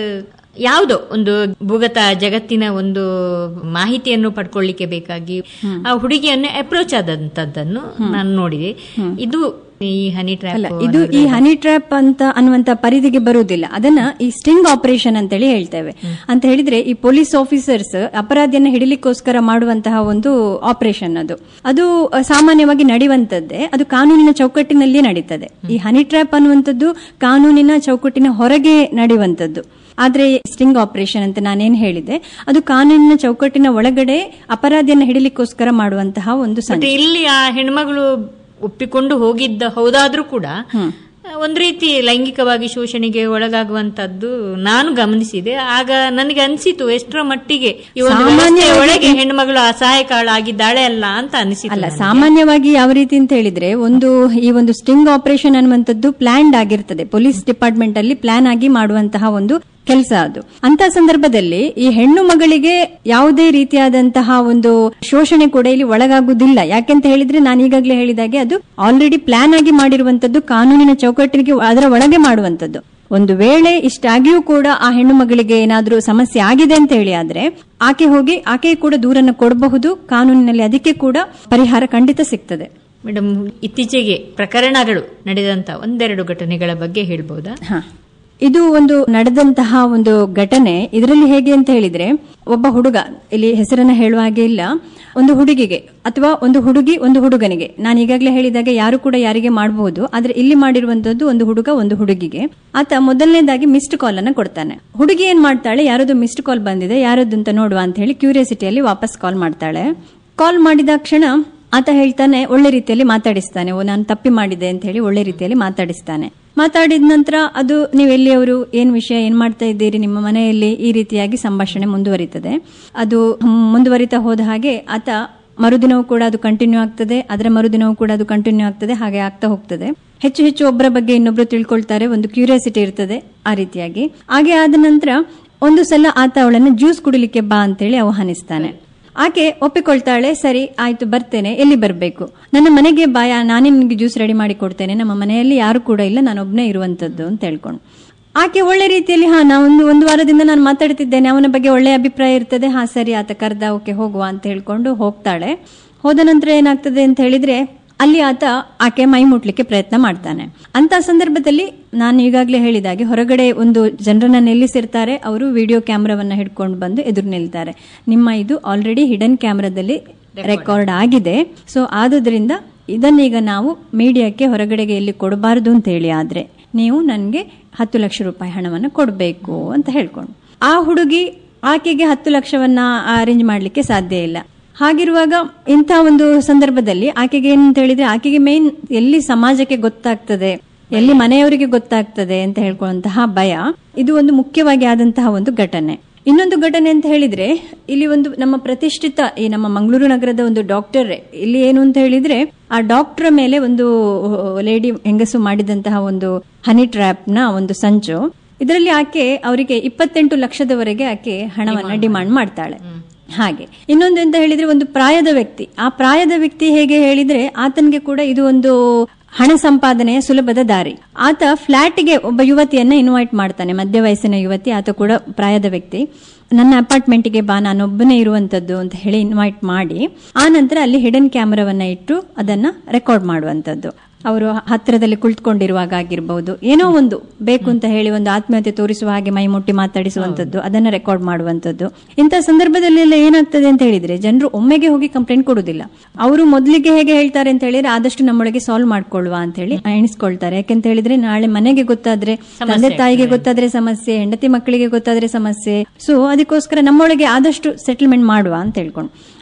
ಯಾವುದೋ ಒಂದು ಭೂಗತ ಜಗತ್ತಿನ ಒಂದು ಮಾಹಿತಿಯನ್ನು ಪಡ್ಕೊಳ್ಳಿಕ್ಕೆ ಬೇಕಾಗಿ ಆ ಹುಡುಗಿಯನ್ನು ಅಪ್ರೋಚ್ ಆದಂತದ್ದನ್ನು ನಾನು ನೋಡಿದೆ. ಇದು ಈ ಹನಿ ಟ್ರ್ಯಾಪ್ ಇದು ಈ ಹನಿ ಟ್ರ್ಯಾಪ್ ಅಂತ ಅನ್ನುವಂತ ಪರಿಧಿಗೆ ಬರುವುದಿಲ್ಲ. ಅದನ್ನ ಈ ಸ್ಟಿಂಗ್ ಆಪರೇಷನ್ ಅಂತೇಳಿ ಹೇಳ್ತೇವೆ. ಅಂತ ಹೇಳಿದ್ರೆ ಈ ಪೊಲೀಸ್ ಆಫೀಸರ್ಸ್ ಅಪರಾಧಿಯನ್ನ ಹಿಡಿಲಿಕ್ಕೋಸ್ಕರ ಮಾಡುವಂತಹ ಒಂದು ಆಪರೇಷನ್. ಅದು ಅದು ಸಾಮಾನ್ಯವಾಗಿ ನಡೆಯುವಂತದ್ದೇ. ಅದು ಕಾನೂನಿನ ಚೌಕಟ್ಟಿನಲ್ಲಿಯೇ ನಡೀತದೆ. ಈ ಹನಿ ಟ್ರ್ಯಾಪ್ ಅನ್ನುವಂಥದ್ದು ಕಾನೂನಿನ ಚೌಕಟ್ಟಿನ ಹೊರಗೆ ನಡೆಯುವಂತದ್ದು. ಆದ್ರೆ ಸ್ಟಿಂಗ್ ಆಪರೇಷನ್ ಅಂತ ನಾನೇನ್ ಹೇಳಿದೆ, ಅದು ಕಾನೂನಿನ ಚೌಕಟ್ಟಿನ ಒಳಗಡೆ ಅಪರಾಧಿಯನ್ನ ಹಿಡಿಲಿಕ್ಕೋಸ್ಕರ ಮಾಡುವಂತಹ ಒಂದು ಸಂಚು. ಇಲ್ಲಿ ಆ ಹೆಣ್ಮಗಳು ಒಪ್ಪಿಕೊಂಡು ಹೋಗಿದ್ದ ಹೌದಾದ್ರೂ ಕೂಡ ಒಂದ್ ರೀತಿ ಲೈಂಗಿಕವಾಗಿ ಶೋಷಣೆಗೆ ಒಳಗಾಗುವಂತದ್ದು ನಾನು ಗಮನಿಸಿದೆ. ಆಗ ನನಗೆ ಅನಿಸಿತು ಎಷ್ಟರ ಮಟ್ಟಿಗೆ ಈ ಒಂದು ಒಳಗೆ ಹೆಣ್ಮಗಳು ಅಸಹಾಯಕಳಾಗಿದ್ದಾಳೆ ಅಲ್ಲ ಅಂತ ಅನಿಸಿತು. ಅಲ್ಲ, ಸಾಮಾನ್ಯವಾಗಿ ಯಾವ ರೀತಿ ಅಂತ ಹೇಳಿದ್ರೆ, ಒಂದು ಈ ಒಂದು ಸ್ಟಿಂಗ್ ಆಪರೇಷನ್ ಅನ್ನುವಂಥದ್ದು ಪ್ಲಾನ್ಡ್ ಆಗಿರ್ತದೆ. ಪೊಲೀಸ್ ಡಿಪಾರ್ಟ್ಮೆಂಟ್ ಅಲ್ಲಿ ಪ್ಲಾನ್ ಆಗಿ ಮಾಡುವಂತಹ ಒಂದು ಕೆಲಸ ಅದು. ಅಂತ ಸಂದರ್ಭದಲ್ಲಿ ಈ ಹೆಣ್ಣು ಮಗಳಿಗೆ ಯಾವುದೇ ರೀತಿಯಾದಂತಹ ಒಂದು ಶೋಷಣೆ ಕೂಡ ಇಲ್ಲಿ ಒಳಗಾಗುವುದಿಲ್ಲ. ಯಾಕೆಂತ ಹೇಳಿದ್ರೆ ನಾನು ಈಗಾಗಲೇ ಹೇಳಿದಾಗೆ ಅದು ಆಲ್ರೆಡಿ ಪ್ಲಾನ್ ಆಗಿ ಮಾಡಿರುವಂತದ್ದು, ಕಾನೂನಿನ ಚೌಕಟ್ಟಿಗೆ ಅದರ ಒಳಗೆ ಮಾಡುವಂತದ್ದು. ಒಂದು ವೇಳೆ ಇಷ್ಟಾಗಿಯೂ ಕೂಡ ಆ ಹೆಣ್ಣು ಮಗಳಿಗೆ ಏನಾದ್ರೂ ಸಮಸ್ಯೆ ಆಗಿದೆ ಅಂತ ಹೇಳಿ ಆದ್ರೆ ಆಕೆ ಹೋಗಿ ಆಕೆ ಕೂಡ ದೂರನ್ನು ಕೊಡಬಹುದು. ಕಾನೂನಿನಲ್ಲಿ ಅದಕ್ಕೆ ಕೂಡ ಪರಿಹಾರ ಖಂಡಿತ ಸಿಗ್ತದೆ. ಮೇಡಮ್, ಇತ್ತೀಚೆಗೆ ಪ್ರಕರಣಗಳು ನಡೆದಂತ ಒಂದೆರಡು ಘಟನೆಗಳ ಬಗ್ಗೆ ಹೇಳ್ಬಹುದಾ? ಹಾ, ಇದು ಒಂದು ನಡೆದಂತಹ ಒಂದು ಘಟನೆ. ಇದರಲ್ಲಿ ಹೇಗೆ ಅಂತ ಹೇಳಿದ್ರೆ, ಒಬ್ಬ ಹುಡುಗ, ಇಲ್ಲಿ ಹೆಸರನ್ನ ಹೇಳುವ ಹಾಗೆ ಇಲ್ಲ, ಒಂದು ಹುಡುಗಿಗೆ ಅಥವಾ ಒಂದು ಹುಡುಗಿ ಒಂದು ಹುಡುಗನಿಗೆ, ನಾನು ಈಗಾಗಲೇ ಹೇಳಿದಾಗ ಯಾರು ಕೂಡ ಯಾರಿಗೆ ಮಾಡಬಹುದು, ಆದ್ರೆ ಇಲ್ಲಿ ಮಾಡಿರುವಂತದ್ದು ಒಂದು ಹುಡುಗ ಒಂದು ಹುಡುಗಿಗೆ. ಆತ ಮೊದಲನೇದಾಗಿ ಮಿಸ್ಡ್ ಕಾಲ್ ಅನ್ನ ಕೊಡ್ತಾನೆ. ಹುಡುಗಿ ಏನ್ ಮಾಡ್ತಾಳೆ, ಯಾರದು ಮಿಸ್ಡ್ ಕಾಲ್ ಬಂದಿದೆ, ಯಾರದ್ದು ಅಂತ ನೋಡುವ ಅಂತ ಹೇಳಿ ಕ್ಯೂರಿಯಾಸಿಟಿಯಲ್ಲಿ ವಾಪಸ್ ಕಾಲ್ ಮಾಡ್ತಾಳೆ. ಕಾಲ್ ಮಾಡಿದ ಕ್ಷಣ ಆತ ಹೇಳ್ತಾನೆ, ಒಳ್ಳೆ ರೀತಿಯಲ್ಲಿ ಮಾತಾಡಿಸ್ತಾನೆ, ಓ ನಾನು ತಪ್ಪಿ ಮಾಡಿದೆ ಅಂತ ಹೇಳಿ ಒಳ್ಳೆ ರೀತಿಯಲ್ಲಿ ಮಾತಾಡಿಸ್ತಾನೆ. ಮಾತಾಡಿದ ನಂತರ ಅದು ನೀವು ಎಲ್ಲಿಯವರು, ಏನ್ ವಿಷಯ, ಏನ್ ಮಾಡ್ತಾ ಇದ್ದೀರಿ ನಿಮ್ಮ ಮನೆಯಲ್ಲಿ, ಈ ರೀತಿಯಾಗಿ ಸಂಭಾಷಣೆ ಮುಂದುವರಿತದೆ. ಅದು ಮುಂದುವರಿತಾ ಹೋದ ಹಾಗೆ ಆತ ಮರುದಿನವೂ ಕೂಡ ಅದು ಕಂಟಿನ್ಯೂ ಆಗ್ತದೆ, ಅದರ ಮರುದಿನವೂ ಕೂಡ ಅದು ಕಂಟಿನ್ಯೂ ಆಗ್ತದೆ, ಹಾಗೆ ಆಗ್ತಾ ಹೋಗ್ತದೆ. ಹೆಚ್ಚು ಹೆಚ್ಚು ಒಬ್ಬರ ಬಗ್ಗೆ ಇನ್ನೊಬ್ರು ತಿಳ್ಕೊಳ್ತಾರೆ, ಒಂದು ಕ್ಯೂರಿಯಾಸಿಟಿ ಇರ್ತದೆ ಆ ರೀತಿಯಾಗಿ. ಹಾಗೆ ಆದ ನಂತರ ಒಂದು ಸಲ ಆತ ಅವಳನ್ನು ಜ್ಯೂಸ್ ಕುಡಿಲಿಕ್ಕೆ ಬಾ ಅಂತೇಳಿ ಆಹ್ವಾನಿಸ್ತಾನೆ. ಆಕೆ ಒಪ್ಪಿಕೊಳ್ತಾಳೆ, ಸರಿ ಆಯ್ತು ಬರ್ತೇನೆ, ಎಲ್ಲಿ ಬರಬೇಕು, ನನ್ನ ಮನೆಗೆ ಬಾಯ, ನಾನೇ ನಿನ್ಗೆ ಜ್ಯೂಸ್ ರೆಡಿ ಮಾಡಿ ಕೊಡ್ತೇನೆ, ನಮ್ಮ ಮನೆಯಲ್ಲಿ ಯಾರು ಕೂಡ ಇಲ್ಲ, ನಾನೊಬ್ನೇ ಇರುವಂತದ್ದು ಅಂತ ಹೇಳ್ಕೊಂಡು. ಆಕೆ ಒಳ್ಳೆ ರೀತಿಯಲ್ಲಿ, ಹಾ ನಾ ಒಂದು ಒಂದು ವಾರದಿಂದ ನಾನು ಮಾತಾಡ್ತಿದ್ದೇನೆ, ಅವನ ಬಗ್ಗೆ ಒಳ್ಳೆ ಅಭಿಪ್ರಾಯ ಇರ್ತದೆ, ಹಾ ಸರಿ ಆತ ಕರ್ದ, ಓಕೆ ಹೋಗುವ ಅಂತ ಹೇಳ್ಕೊಂಡು ಹೋಗ್ತಾಳೆ. ಹೋದ ನಂತರ ಏನಾಗ್ತದೆ ಅಂತ ಹೇಳಿದ್ರೆ, ಅಲ್ಲಿ ಆತ ಆಕೆ ಮೈ ಮುಟ್ಲಿಕ್ಕೆ ಪ್ರಯತ್ನ ಮಾಡ್ತಾನೆ. ಅಂತ ಸಂದರ್ಭದಲ್ಲಿ ನಾನು ಈಗಾಗಲೇ ಹೇಳಿದಾಗೆ ಹೊರಗಡೆ ಒಂದು ಜನರನ್ನ ನಿಲ್ಲಿಸಿರ್ತಾರೆ. ಅವರು ವಿಡಿಯೋ ಕ್ಯಾಮೆರಾವನ್ನ ಹಿಡ್ಕೊಂಡು ಬಂದು ಎದುರು ನಿಲ್ತಾರೆ. ನಿಮ್ಮ ಇದು ಆಲ್ರೆಡಿ ಹಿಡನ್ ಕ್ಯಾಮೆರಾದಲ್ಲಿ ರೆಕಾರ್ಡ್ ಆಗಿದೆ, ಸೊ ಆದುದರಿಂದ ಇದನ್ನೀಗ ನಾವು ಮೀಡಿಯಾಕ್ಕೆ ಹೊರಗಡೆಗೆ ಎಲ್ಲಿ ಕೊಡಬಾರದು ಅಂತ ಹೇಳಿ ಆದ್ರೆ ನೀವು ನನಗೆ ಹತ್ತು ಲಕ್ಷ ರೂಪಾಯಿ ಹಣವನ್ನು ಕೊಡಬೇಕು ಅಂತ ಹೇಳ್ಕೊಂಡು, ಆ ಹುಡುಗಿ ಆಕೆಗೆ ಹತ್ತು ಲಕ್ಷವನ್ನ ಅರೇಂಜ್ ಮಾಡ್ಲಿಕ್ಕೆ ಸಾಧ್ಯ ಇಲ್ಲ. ಹಾಗಿರುವಾಗ ಇಂಥ ಒಂದು ಸಂದರ್ಭದಲ್ಲಿ ಆಕೆಗೆ ಏನಂತ ಹೇಳಿದ್ರೆ, ಆಕೆಗೆ ಮೇನ್ ಎಲ್ಲಿ ಸಮಾಜಕ್ಕೆ ಗೊತ್ತಾಗ್ತದೆ, ಎಲ್ಲಿ ಮನೆಯವರಿಗೆ ಗೊತ್ತಾಗ್ತದೆ ಅಂತ ಹೇಳ್ಕೊಳ್ಳುವಂತಹ ಭಯ, ಇದು ಒಂದು ಮುಖ್ಯವಾಗಿ ಆದಂತಹ ಒಂದು ಘಟನೆ. ಇನ್ನೊಂದು ಘಟನೆ ಅಂತ ಹೇಳಿದ್ರೆ, ಇಲ್ಲಿ ಒಂದು ನಮ್ಮ ಪ್ರತಿಷ್ಠಿತ ಈ ನಮ್ಮ ಮಂಗಳೂರು ನಗರದ ಒಂದು ಡಾಕ್ಟರ್, ಇಲ್ಲಿ ಏನು ಅಂತ ಹೇಳಿದ್ರೆ ಆ ಡಾಕ್ಟರ್ ಮೇಲೆ ಒಂದು ಲೇಡಿ ಹೆಂಗಸು ಮಾಡಿದಂತಹ ಒಂದು ಹನಿ ಟ್ರ್ಯಾಪ್ ನ ಒಂದು ಸಂಚು. ಇದರಲ್ಲಿ ಆಕೆ ಅವರಿಗೆ ಇಪ್ಪತ್ತೆಂಟು ಲಕ್ಷದವರೆಗೆ ಆಕೆ ಹಣವನ್ನ ಡಿಮಾಂಡ್ ಮಾಡ್ತಾಳೆ. ಹಾಗೆ ಇನ್ನೊಂದು ಅಂತ ಹೇಳಿದ್ರೆ, ಒಂದು ಪ್ರಾಯದ ವ್ಯಕ್ತಿ, ಆ ಪ್ರಾಯದ ವ್ಯಕ್ತಿ ಹೇಗೆ ಹೇಳಿದ್ರೆ ಆತನಿಗೆ ಕೂಡ ಇದು ಒಂದು ಹಣ ಸಂಪಾದನೆಯ ಸುಲಭದ ದಾರಿ. ಆತ ಫ್ಲಾಟ್ಗೆ ಒಬ್ಬ ಯುವತಿಯನ್ನ ಇನ್ವೈಟ್ ಮಾಡ್ತಾನೆ, ಮಧ್ಯ ವಯಸ್ಸಿನ ಯುವತಿ, ಆತ ಕೂಡ ಪ್ರಾಯದ ವ್ಯಕ್ತಿ. ನನ್ನ ಅಪಾರ್ಟ್ಮೆಂಟ್ಗೆ ಬಾ, ನಾನೊಬ್ಬನೇ ಇರುವಂತದ್ದು ಅಂತ ಹೇಳಿ ಇನ್ವೈಟ್ ಮಾಡಿ, ಆ ನಂತರ ಅಲ್ಲಿ ಹಿಡನ್ ಕ್ಯಾಮೆರಾವನ್ನ ಇಟ್ಟು ಅದನ್ನ ರೆಕಾರ್ಡ್ ಮಾಡುವಂತದ್ದು. ಅವರು ಹತ್ತಿರದಲ್ಲಿ ಕುಳಿತುಕೊಂಡಿರುವಾಗ ಆಗಿರಬಹುದು, ಏನೋ ಒಂದು ಬೇಕು ಅಂತ ಹೇಳಿ ಒಂದು ಆತ್ಮೀಯತೆ ತೋರಿಸುವ ಹಾಗೆ ಮೈ ಮುಟ್ಟಿ ಮಾತಾಡಿಸುವಂತದ್ದು, ಅದನ್ನ ರೆಕಾರ್ಡ್ ಮಾಡುವಂತದ್ದು. ಇಂಥ ಸಂದರ್ಭದಲ್ಲೆಲ್ಲ ಏನಾಗ್ತದೆ ಅಂತ ಹೇಳಿದ್ರೆ, ಜನರು ಒಮ್ಮೆಗೆ ಹೋಗಿ ಕಂಪ್ಲೇಂಟ್ ಕೊಡುವುದಿಲ್ಲ. ಅವರು ಮೊದಲಿಗೆ ಹೇಗೆ ಹೇಳ್ತಾರೆ ಅಂತ ಹೇಳಿದ್ರೆ, ಆದಷ್ಟು ನಮ್ಮೊಳಗೆ ಸಾಲ್ವ್ ಮಾಡ್ಕೊಳ್ಳುವ ಅಂತ ಹೇಳಿ ಎಣಿಸ್ಕೊಳ್ತಾರೆ. ಯಾಕೆಂತ ಹೇಳಿದ್ರೆ ನಾಳೆ ಮನೆಗೆ ಗೊತ್ತಾದ್ರೆ, ತಂದೆ ತಾಯಿಗೆ ಗೊತ್ತಾದ್ರೆ ಸಮಸ್ಯೆ, ಹೆಂಡತಿ ಮಕ್ಕಳಿಗೆ ಗೊತ್ತಾದ್ರೆ ಸಮಸ್ಯೆ, ಸೊ ಅದಕ್ಕೋಸ್ಕರ ನಮ್ಮೊಳಗೆ ಆದಷ್ಟು ಸೆಟಲ್ಮೆಂಟ್ ಮಾಡುವ ಅಂತ ಹೇಳ್ಕೊಂಡು.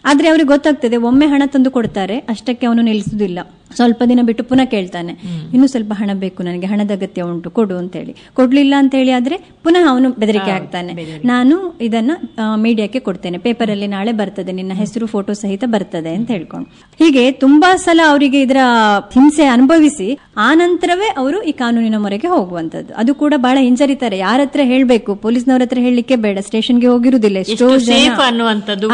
ಆದ್ರೆ ಅವ್ರಿಗೆ ಗೊತ್ತಾಗ್ತದೆ, ಒಮ್ಮೆ ಹಣ ತಂದು ಕೊಡ್ತಾರೆ, ಅಷ್ಟಕ್ಕೆ ಅವನು ನಿಲ್ಲಿಸುದಿಲ್ಲ. ಸ್ವಲ್ಪ ದಿನ ಬಿಟ್ಟು ಪುನಃ ಕೇಳ್ತಾನೆ, ಇನ್ನು ಸ್ವಲ್ಪ ಹಣ ಬೇಕು, ನನಗೆ ಹಣದ ಅಗತ್ಯ ಉಂಟು, ಕೊಡು ಅಂತ ಹೇಳಿ. ಕೊಡ್ಲಿಲ್ಲ ಅಂತ ಹೇಳಿ ಆದ್ರೆ ಪುನಃ ಅವನು ಬೆದರಿಕೆ ಹಾಕ್ತಾನೆ, ನಾನು ಇದನ್ನ ಮೀಡಿಯಾಕ್ಕೆ ಕೊಡ್ತೇನೆ, ಪೇಪರ್ ಅಲ್ಲಿ ನಾಳೆ ಬರ್ತದೆ, ನಿನ್ನ ಹೆಸರು ಫೋಟೋ ಸಹಿತ ಬರ್ತದೆ ಅಂತ ಹೇಳ್ಕೊಂಡು. ಹೀಗೆ ತುಂಬಾ ಸಲ ಅವರಿಗೆ ಇದರ ಹಿಂಸೆ ಅನುಭವಿಸಿ ಆ ನಂತರವೇ ಅವರು ಈ ಕಾನೂನಿನ ಮೊರೆಗೆ ಹೋಗುವಂತದ್ದು. ಅದು ಕೂಡ ಬಹಳ ಹಿಂಜರಿತಾರೆ. ಯಾರ ಹತ್ರ ಹೇಳ್ಬೇಕು, ಪೊಲೀಸ್ನವ್ರ ಹತ್ರ ಹೇಳಲಿಕ್ಕೆ ಬೇಡ, ಸ್ಟೇಷನ್ಗೆ ಹೋಗಿರುವುದಿಲ್ಲ. ಎಷ್ಟೋ ಜನ